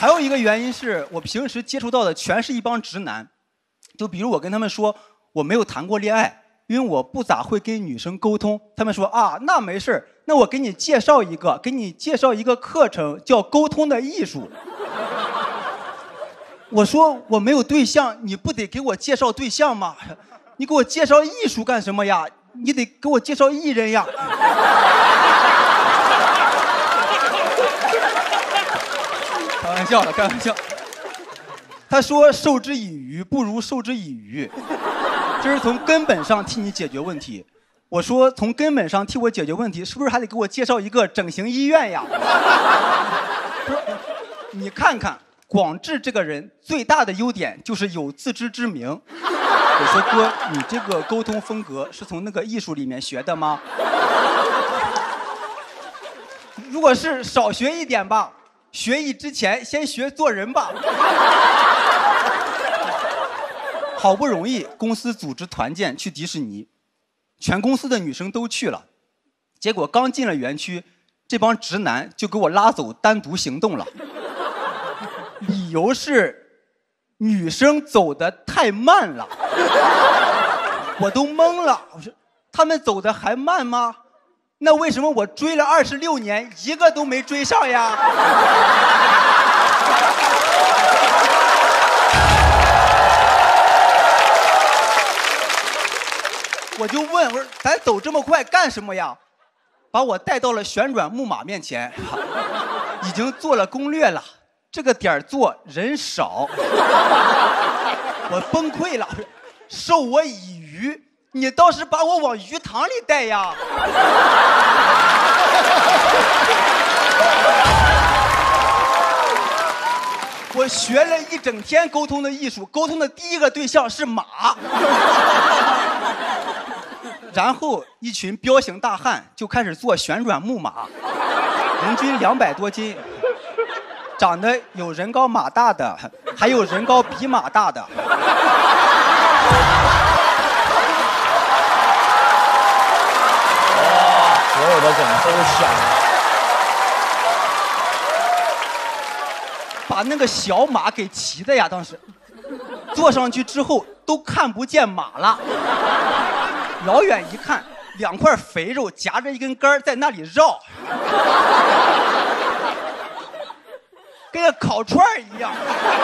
还有一个原因是我平时接触到的全是一帮直男，就比如我跟他们说我没有谈过恋爱，因为我不咋会跟女生沟通，他们说啊那没事，那我给你介绍一个，给你介绍一个课程叫沟通的艺术。我说我没有对象，你不得给我介绍对象吗？你给我介绍艺术干什么呀？你得给我介绍艺人呀。开玩笑的，开玩笑。他说授之以鱼不如授之以渔，这是从根本上替你解决问题。我说从根本上替我解决问题，是不是还得给我介绍一个整形医院呀？不是，你看看广志这个人最大的优点就是有自知之明。我说哥，你这个沟通风格是从那个艺术里面学的吗？如果是少学一点吧，学艺之前先学做人吧。好不容易公司组织团建去迪士尼，全公司的女生都去了，结果刚进了园区，这帮直男就给我拉走单独行动了。理由是女生走得太慢了。我都懵了，我说他们走得还慢吗？那为什么我追了二十六年一个都没追上呀？我就问，我说咱走这么快干什么呀？把我带到了旋转木马面前，已经做了攻略了，这个点儿做人少，我崩溃了。授我以渔，你倒是把我往鱼塘里带呀！我学了一整天沟通的艺术，沟通的第一个对象是马。然后一群彪形大汉就开始做旋转木马，人均两百多斤，长得有人高马大的，还有人高比马大的。 所有的梗都响了。 把那个小马给骑的呀，当时坐上去之后都看不见马了。遥远一看，两块肥肉夹着一根杆在那里绕，跟个烤串一样。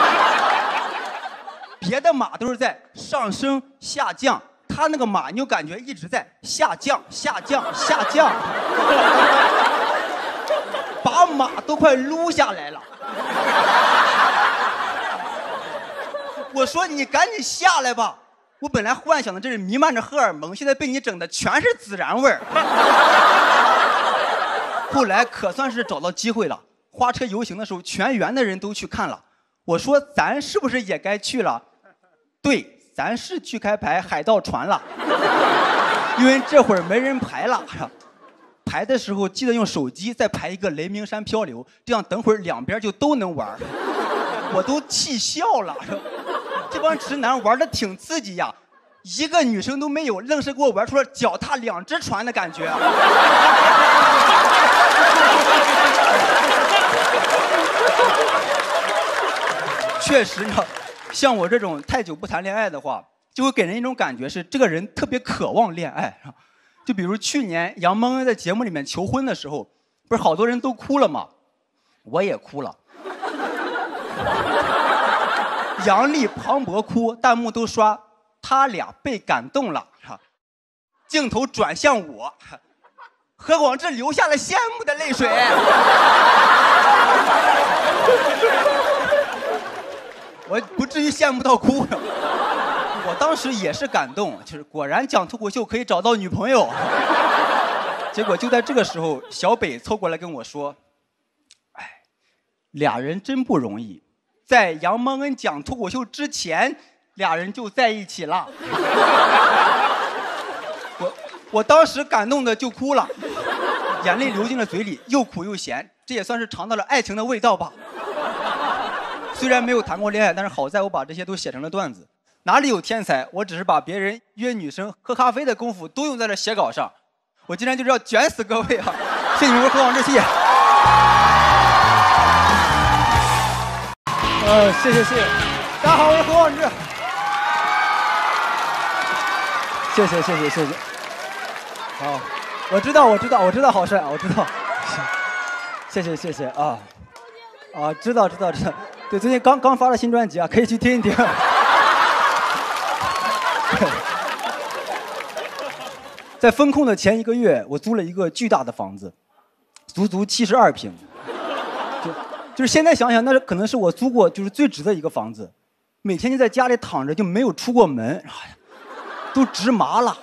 别的马都是在上升下降，他那个马你就感觉一直在下降下降下降，把马都快撸下来了。我说你赶紧下来吧。我本来幻想的这是弥漫着荷尔蒙，现在被你整的全是孜然味儿。后来可算是找到机会了，花车游行的时候，全园的人都去看了。我说咱是不是也该去了？对，咱是去开排海盗船了，因为这会儿没人排了。排的时候记得用手机再排一个雷鸣山漂流，这样等会儿两边就都能玩。我都气笑了。这帮直男玩的挺刺激呀，一个女生都没有，愣是给我玩出了脚踏两只船的感觉。确实呢，像我这种太久不谈恋爱的话，就会给人一种感觉是这个人特别渴望恋爱。就比如去年杨蒙恩在节目里面求婚的时候，不是好多人都哭了吗？我也哭了。杨丽、庞博哭，弹幕都刷他俩被感动了。镜头转向我，何广智流下了羡慕的泪水。我不至于羡慕到哭。我当时也是感动，就是果然讲脱口秀可以找到女朋友。结果就在这个时候，小北凑过来跟我说：“哎，俩人真不容易。”在杨蒙恩讲脱口秀之前，俩人就在一起了。我我当时感动的就哭了，眼泪流进了嘴里，又苦又咸，这也算是尝到了爱情的味道吧。虽然没有谈过恋爱，但是好在我把这些都写成了段子。哪里有天才，我只是把别人约女生喝咖啡的功夫都用在了写稿上。我今天就是要卷死各位啊！谢谢你们，何广智，谢谢。 呃，谢谢谢谢，大家好，我是何广智。谢谢谢谢谢谢。好，我知道我知道我知道，好帅，我知道。谢谢谢谢啊啊，知道知道知道。对，最近刚刚发了新专辑啊，可以去听一听。在风控的前一个月，我租了一个巨大的房子，足足七十二平。就就是现在想想，那可能是我租过就是最值的一个房子。每天就在家里躺着，就没有出过门，哎呀，都直麻了。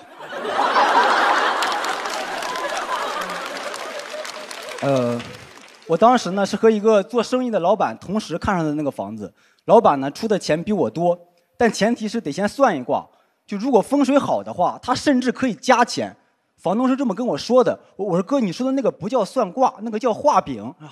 呃，我当时呢是和一个做生意的老板同时看上的那个房子，老板呢出的钱比我多，但前提是得先算一卦。就如果风水好的话，他甚至可以加钱。房东是这么跟我说的。我我说哥，你说的那个不叫算卦，那个叫画饼啊。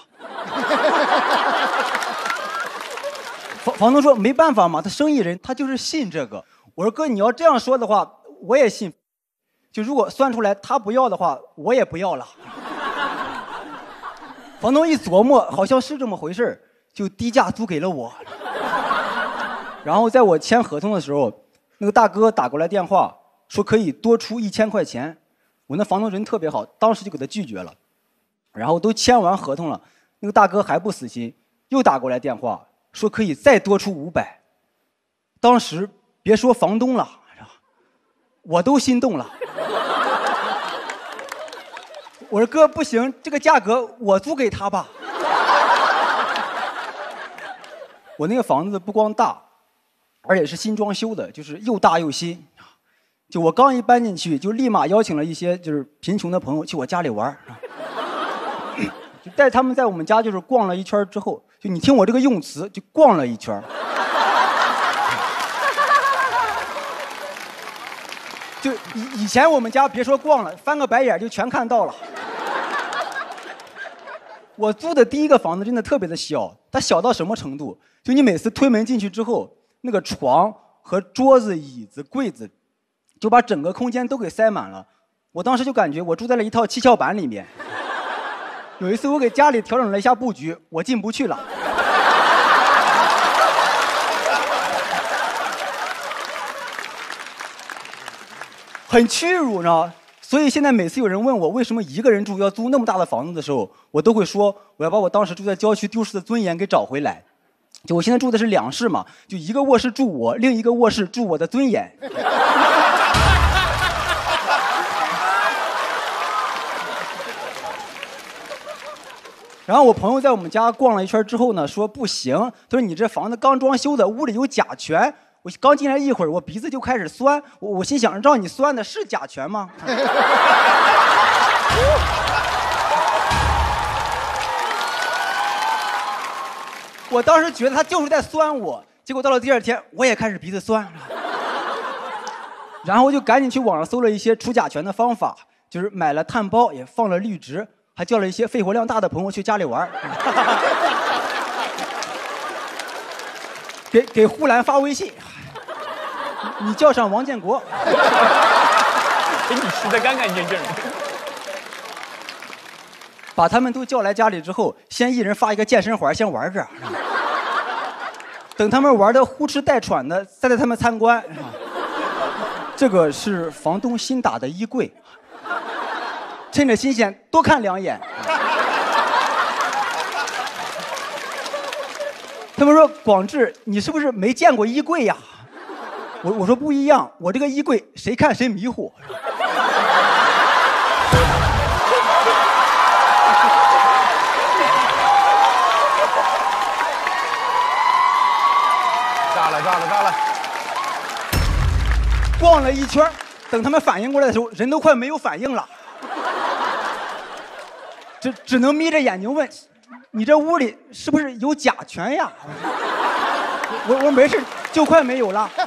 房房东说没办法嘛，他生意人他就是信这个。我说哥，你要这样说的话，我也信。就如果算出来他不要的话，我也不要了。房东一琢磨，好像是这么回事，就低价租给了我。然后在我签合同的时候，那个大哥打过来电话，说可以多出一千块钱。我那房东人特别好，当时就给他拒绝了。然后都签完合同了，那个大哥还不死心，又打过来电话，说可以再多出五百。当时别说房东了，我都心动了。我说哥不行，这个价格我租给他吧。我那个房子不光大，而且是新装修的，就是又大又新。就我刚一搬进去，就立马邀请了一些就是贫穷的朋友去我家里玩，就带他们在我们家就是逛了一圈之后，就你听我这个用词，就逛了一圈。就以以前我们家别说逛了，翻个白眼就全看到了。我租的第一个房子真的特别的小，它小到什么程度？就你每次推门进去之后，那个床和桌子、椅子、柜子，就把整个空间都给塞满了。我当时就感觉我住在了一套七巧板里面。有一次我给家里调整了一下布局，我进不去了。很屈辱呢。所以现在每次有人问我为什么一个人住要租那么大的房子的时候，我都会说我要把我当时住在郊区丢失的尊严给找回来。就我现在住的是两室嘛，就一个卧室住我，另一个卧室住我的尊严。然后我朋友在我们家逛了一圈之后呢，说不行，他说你这房子刚装修的，屋里有甲醛。我刚进来一会儿，我鼻子就开始酸，我我心想，让你酸的是甲醛吗？我当时觉得他就是在酸我，结果到了第二天，我也开始鼻子酸，然后我就赶紧去网上搜了一些除甲醛的方法，就是买了炭包，也放了绿植，还叫了一些肺活量大的朋友去家里玩。给给呼兰发微信，你叫上王建国， 给你吃的干干净净的。 把他们都叫来家里之后，先一人发一个健身环，先玩着。等他们玩的呼哧带喘的，再带他们参观。这个是房东新打的衣柜，趁着新鲜多看两眼。他们说广智，你是不是没见过衣柜呀？我我说不一样，我这个衣柜谁看谁迷糊。 炸了炸了炸了！ 逛了一圈，等他们反应过来的时候，人都快没有反应了，只只能眯着眼睛问。你这屋里是不是有甲醛呀？我我说没事，就快没有了。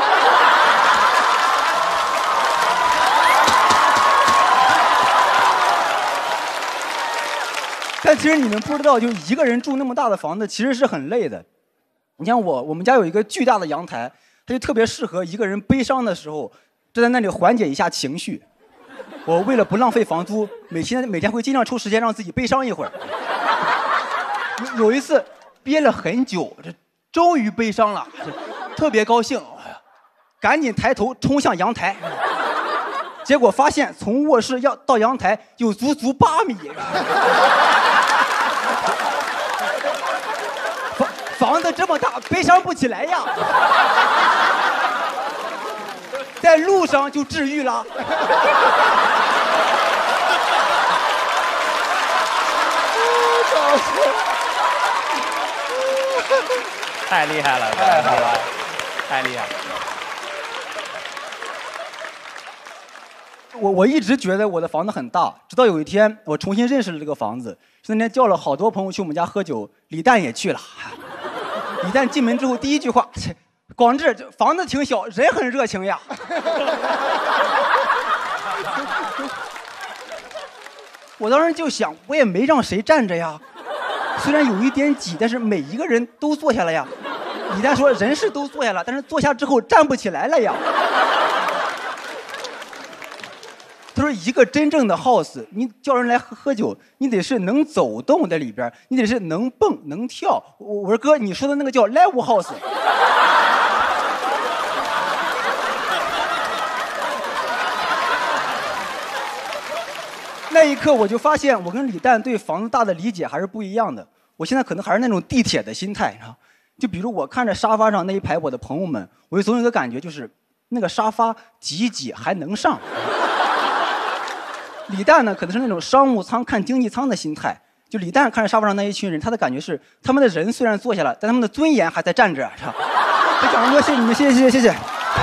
但其实你们不知道，就一个人住那么大的房子，其实是很累的。你像我，我们家有一个巨大的阳台，它就特别适合一个人悲伤的时候，就在那里缓解一下情绪。我为了不浪费房租，每天每天会尽量抽时间让自己悲伤一会儿。有有一次憋了很久，这终于悲伤了，特别高兴，赶紧抬头冲向阳台，结果发现从卧室要到阳台有足足八米。房房子这么大，悲伤不起来呀。在路上就治愈了。 太厉害了，太厉害了，太厉害了！ 我我一直觉得我的房子很大，直到有一天我重新认识了这个房子。那天叫了好多朋友去我们家喝酒，李诞也去了。李诞进门之后第一句话：“广志，这房子挺小，人很热情呀。”我当时就想，我也没让谁站着呀，虽然有一点挤，但是每一个人都坐下了呀。李诞说人是都坐下了，但是坐下之后站不起来了呀。他说一个真正的 house， 你叫人来喝喝酒，你得是能走动在里边，你得是能蹦能跳。我我说哥，你说的那个叫 live house。那一刻我就发现，我跟李诞对房子大的理解还是不一样的。我现在可能还是那种地铁的心态，就比如我看着沙发上那一排我的朋友们，我就总有一个感觉，就是那个沙发挤一挤还能上。李诞呢，可能是那种商务舱看经济舱的心态。就李诞看着沙发上那一群人，他的感觉是，他们的人虽然坐下了，但他们的尊严还在站着。非常多，谢谢你们，谢谢谢谢谢谢。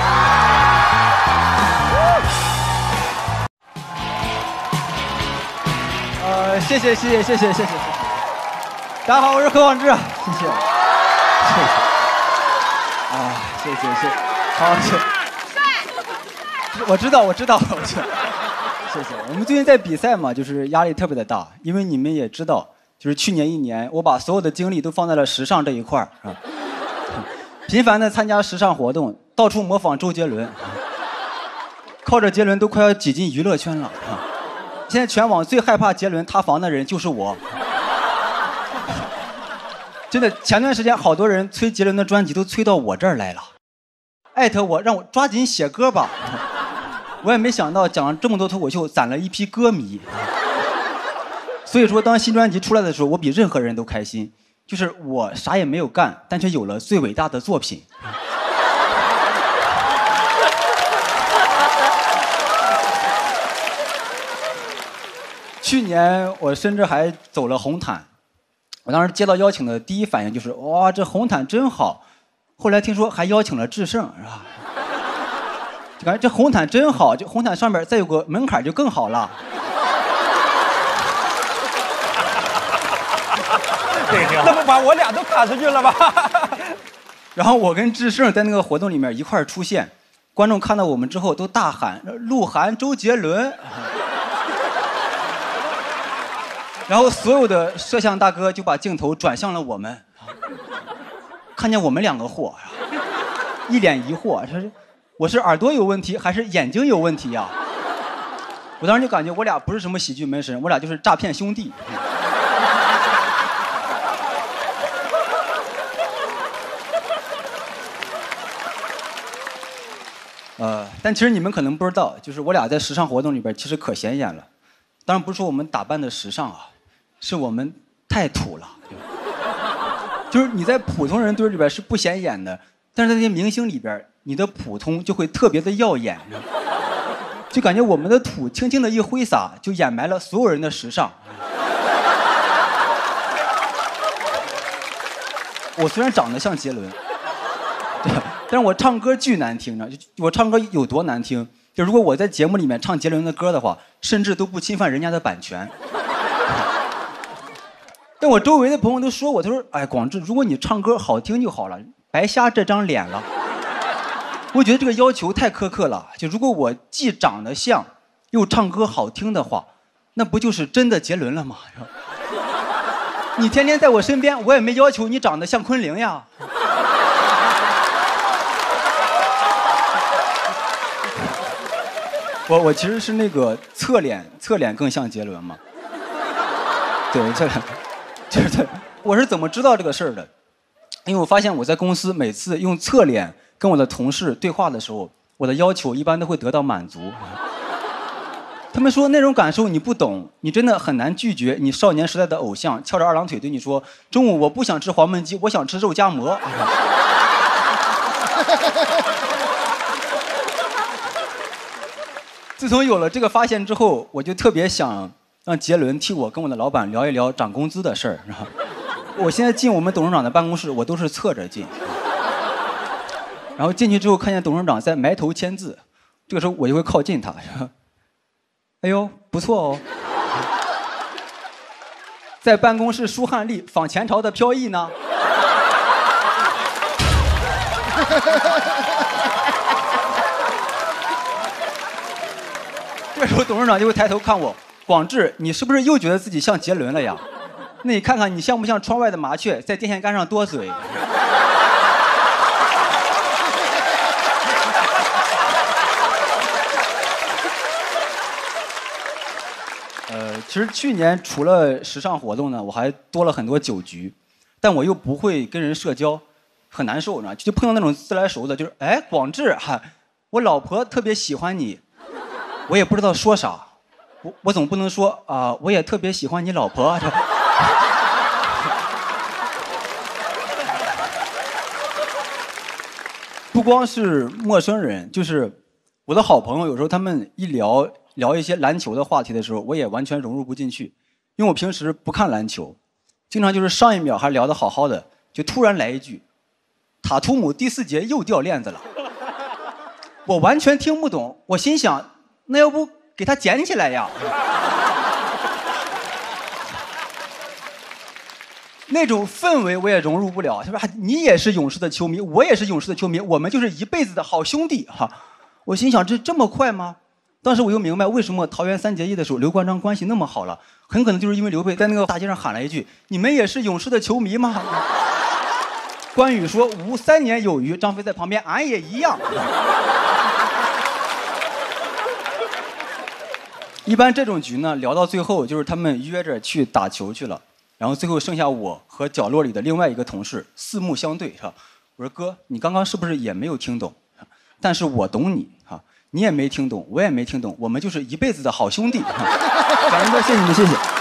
呃，谢谢谢谢谢谢谢谢谢谢。大家好，我是何广智，谢谢，谢谢。啊，谢谢谢谢，好谢。我知道我知道我知道。谢谢。我们最近在比赛嘛，就是压力特别的大，因为你们也知道，就是去年一年，我把所有的精力都放在了时尚这一块儿啊，频繁的参加时尚活动，到处模仿周杰伦，靠着杰伦都快要挤进娱乐圈了啊。现在全网最害怕杰伦塌房的人就是我。真的，前段时间好多人催杰伦的专辑都催到我这儿来了，艾特我让我抓紧写歌吧。我也没想到讲了这么多脱口秀，攒了一批歌迷。所以说，当新专辑出来的时候，我比任何人都开心。就是我啥也没有干，但却有了最伟大的作品。去年我甚至还走了红毯，我当时接到邀请的第一反应就是哇，这红毯真好。后来听说还邀请了智胜，是吧？就感觉这红毯真好，就红毯上面再有个门槛就更好了。 那不把我俩都卡出去了吧？ 然后我跟智胜在那个活动里面一块儿出现，观众看到我们之后都大喊鹿晗、周杰伦。然后所有的摄像大哥就把镜头转向了我们，看见我们两个货，一脸疑惑，他说：“我是耳朵有问题还是眼睛有问题呀？”我当时就感觉我俩不是什么喜剧门神，我俩就是诈骗兄弟。呃，但其实你们可能不知道，就是我俩在时尚活动里边其实可显眼了。当然不是说我们打扮的时尚啊，是我们太土了。就是你在普通人堆里边是不显眼的，但是在那些明星里边，你的普通就会特别的耀眼。就感觉我们的土轻轻的一挥洒，就掩埋了所有人的时尚。我虽然长得像杰伦，对，但是我唱歌巨难听呢。我唱歌有多难听？就如果我在节目里面唱杰伦的歌的话，甚至都不侵犯人家的版权。但我周围的朋友都说我，他说：“哎，广智，如果你唱歌好听就好了，白瞎这张脸了。”我觉得这个要求太苛刻了。就如果我既长得像，又唱歌好听的话，那不就是真的杰伦了吗？你天天在我身边，我也没要求你长得像昆凌呀。我我其实是那个侧脸，侧脸更像杰伦嘛。对，侧脸，就是这。我是怎么知道这个事儿的？ 因为我发现我在公司每次用侧脸跟我的同事对话的时候，我的要求一般都会得到满足。他们说那种感受你不懂，你真的很难拒绝你少年时代的偶像翘着二郎腿对你说：“中午我不想吃黄焖鸡，我想吃肉夹馍。”自从有了这个发现之后，我就特别想让杰伦替我跟我的老板聊一聊涨工资的事儿。我现在进我们董事长的办公室，我都是侧着进。然后进去之后，看见董事长在埋头签字，这个时候我就会靠近他，说：“哎呦，不错哦。”在办公室书汉隶，仿前朝的飘逸呢。这时候董事长就会抬头看我，广志，你是不是又觉得自己像杰伦了呀？那你看看你像不像窗外的麻雀在电线杆上多嘴？呃，其实去年除了时尚活动呢，我还多了很多酒局，但我又不会跟人社交，很难受呢。就碰到那种自来熟的，就是哎，广志哈，我老婆特别喜欢你，我也不知道说啥，我我总不能说啊、呃，我也特别喜欢你老婆。不光是陌生人，就是我的好朋友，有时候他们一聊聊一些篮球的话题的时候，我也完全融入不进去，因为我平时不看篮球，经常就是上一秒还聊得好好的，就突然来一句，塔图姆第四节又掉链子了，我完全听不懂，我心想，那要不给他捡起来呀？那种氛围我也融入不了。他说：“你也是勇士的球迷，我也是勇士的球迷，我们就是一辈子的好兄弟哈。”我心想，这这么快吗？当时我又明白为什么桃园三结义的时候刘关张关系那么好了，很可能就是因为刘备在那个大街上喊了一句：“你们也是勇士的球迷吗？”关羽说：“吾三年有余。”张飞在旁边：“俺也一样。”一般这种局呢，聊到最后就是他们约着去打球去了。然后最后剩下我和角落里的另外一个同事四目相对，是吧？我说哥，你刚刚是不是也没有听懂？但是我懂你哈，你也没听懂，我也没听懂，我们就是一辈子的好兄弟。感恩哥，谢谢你们，谢谢。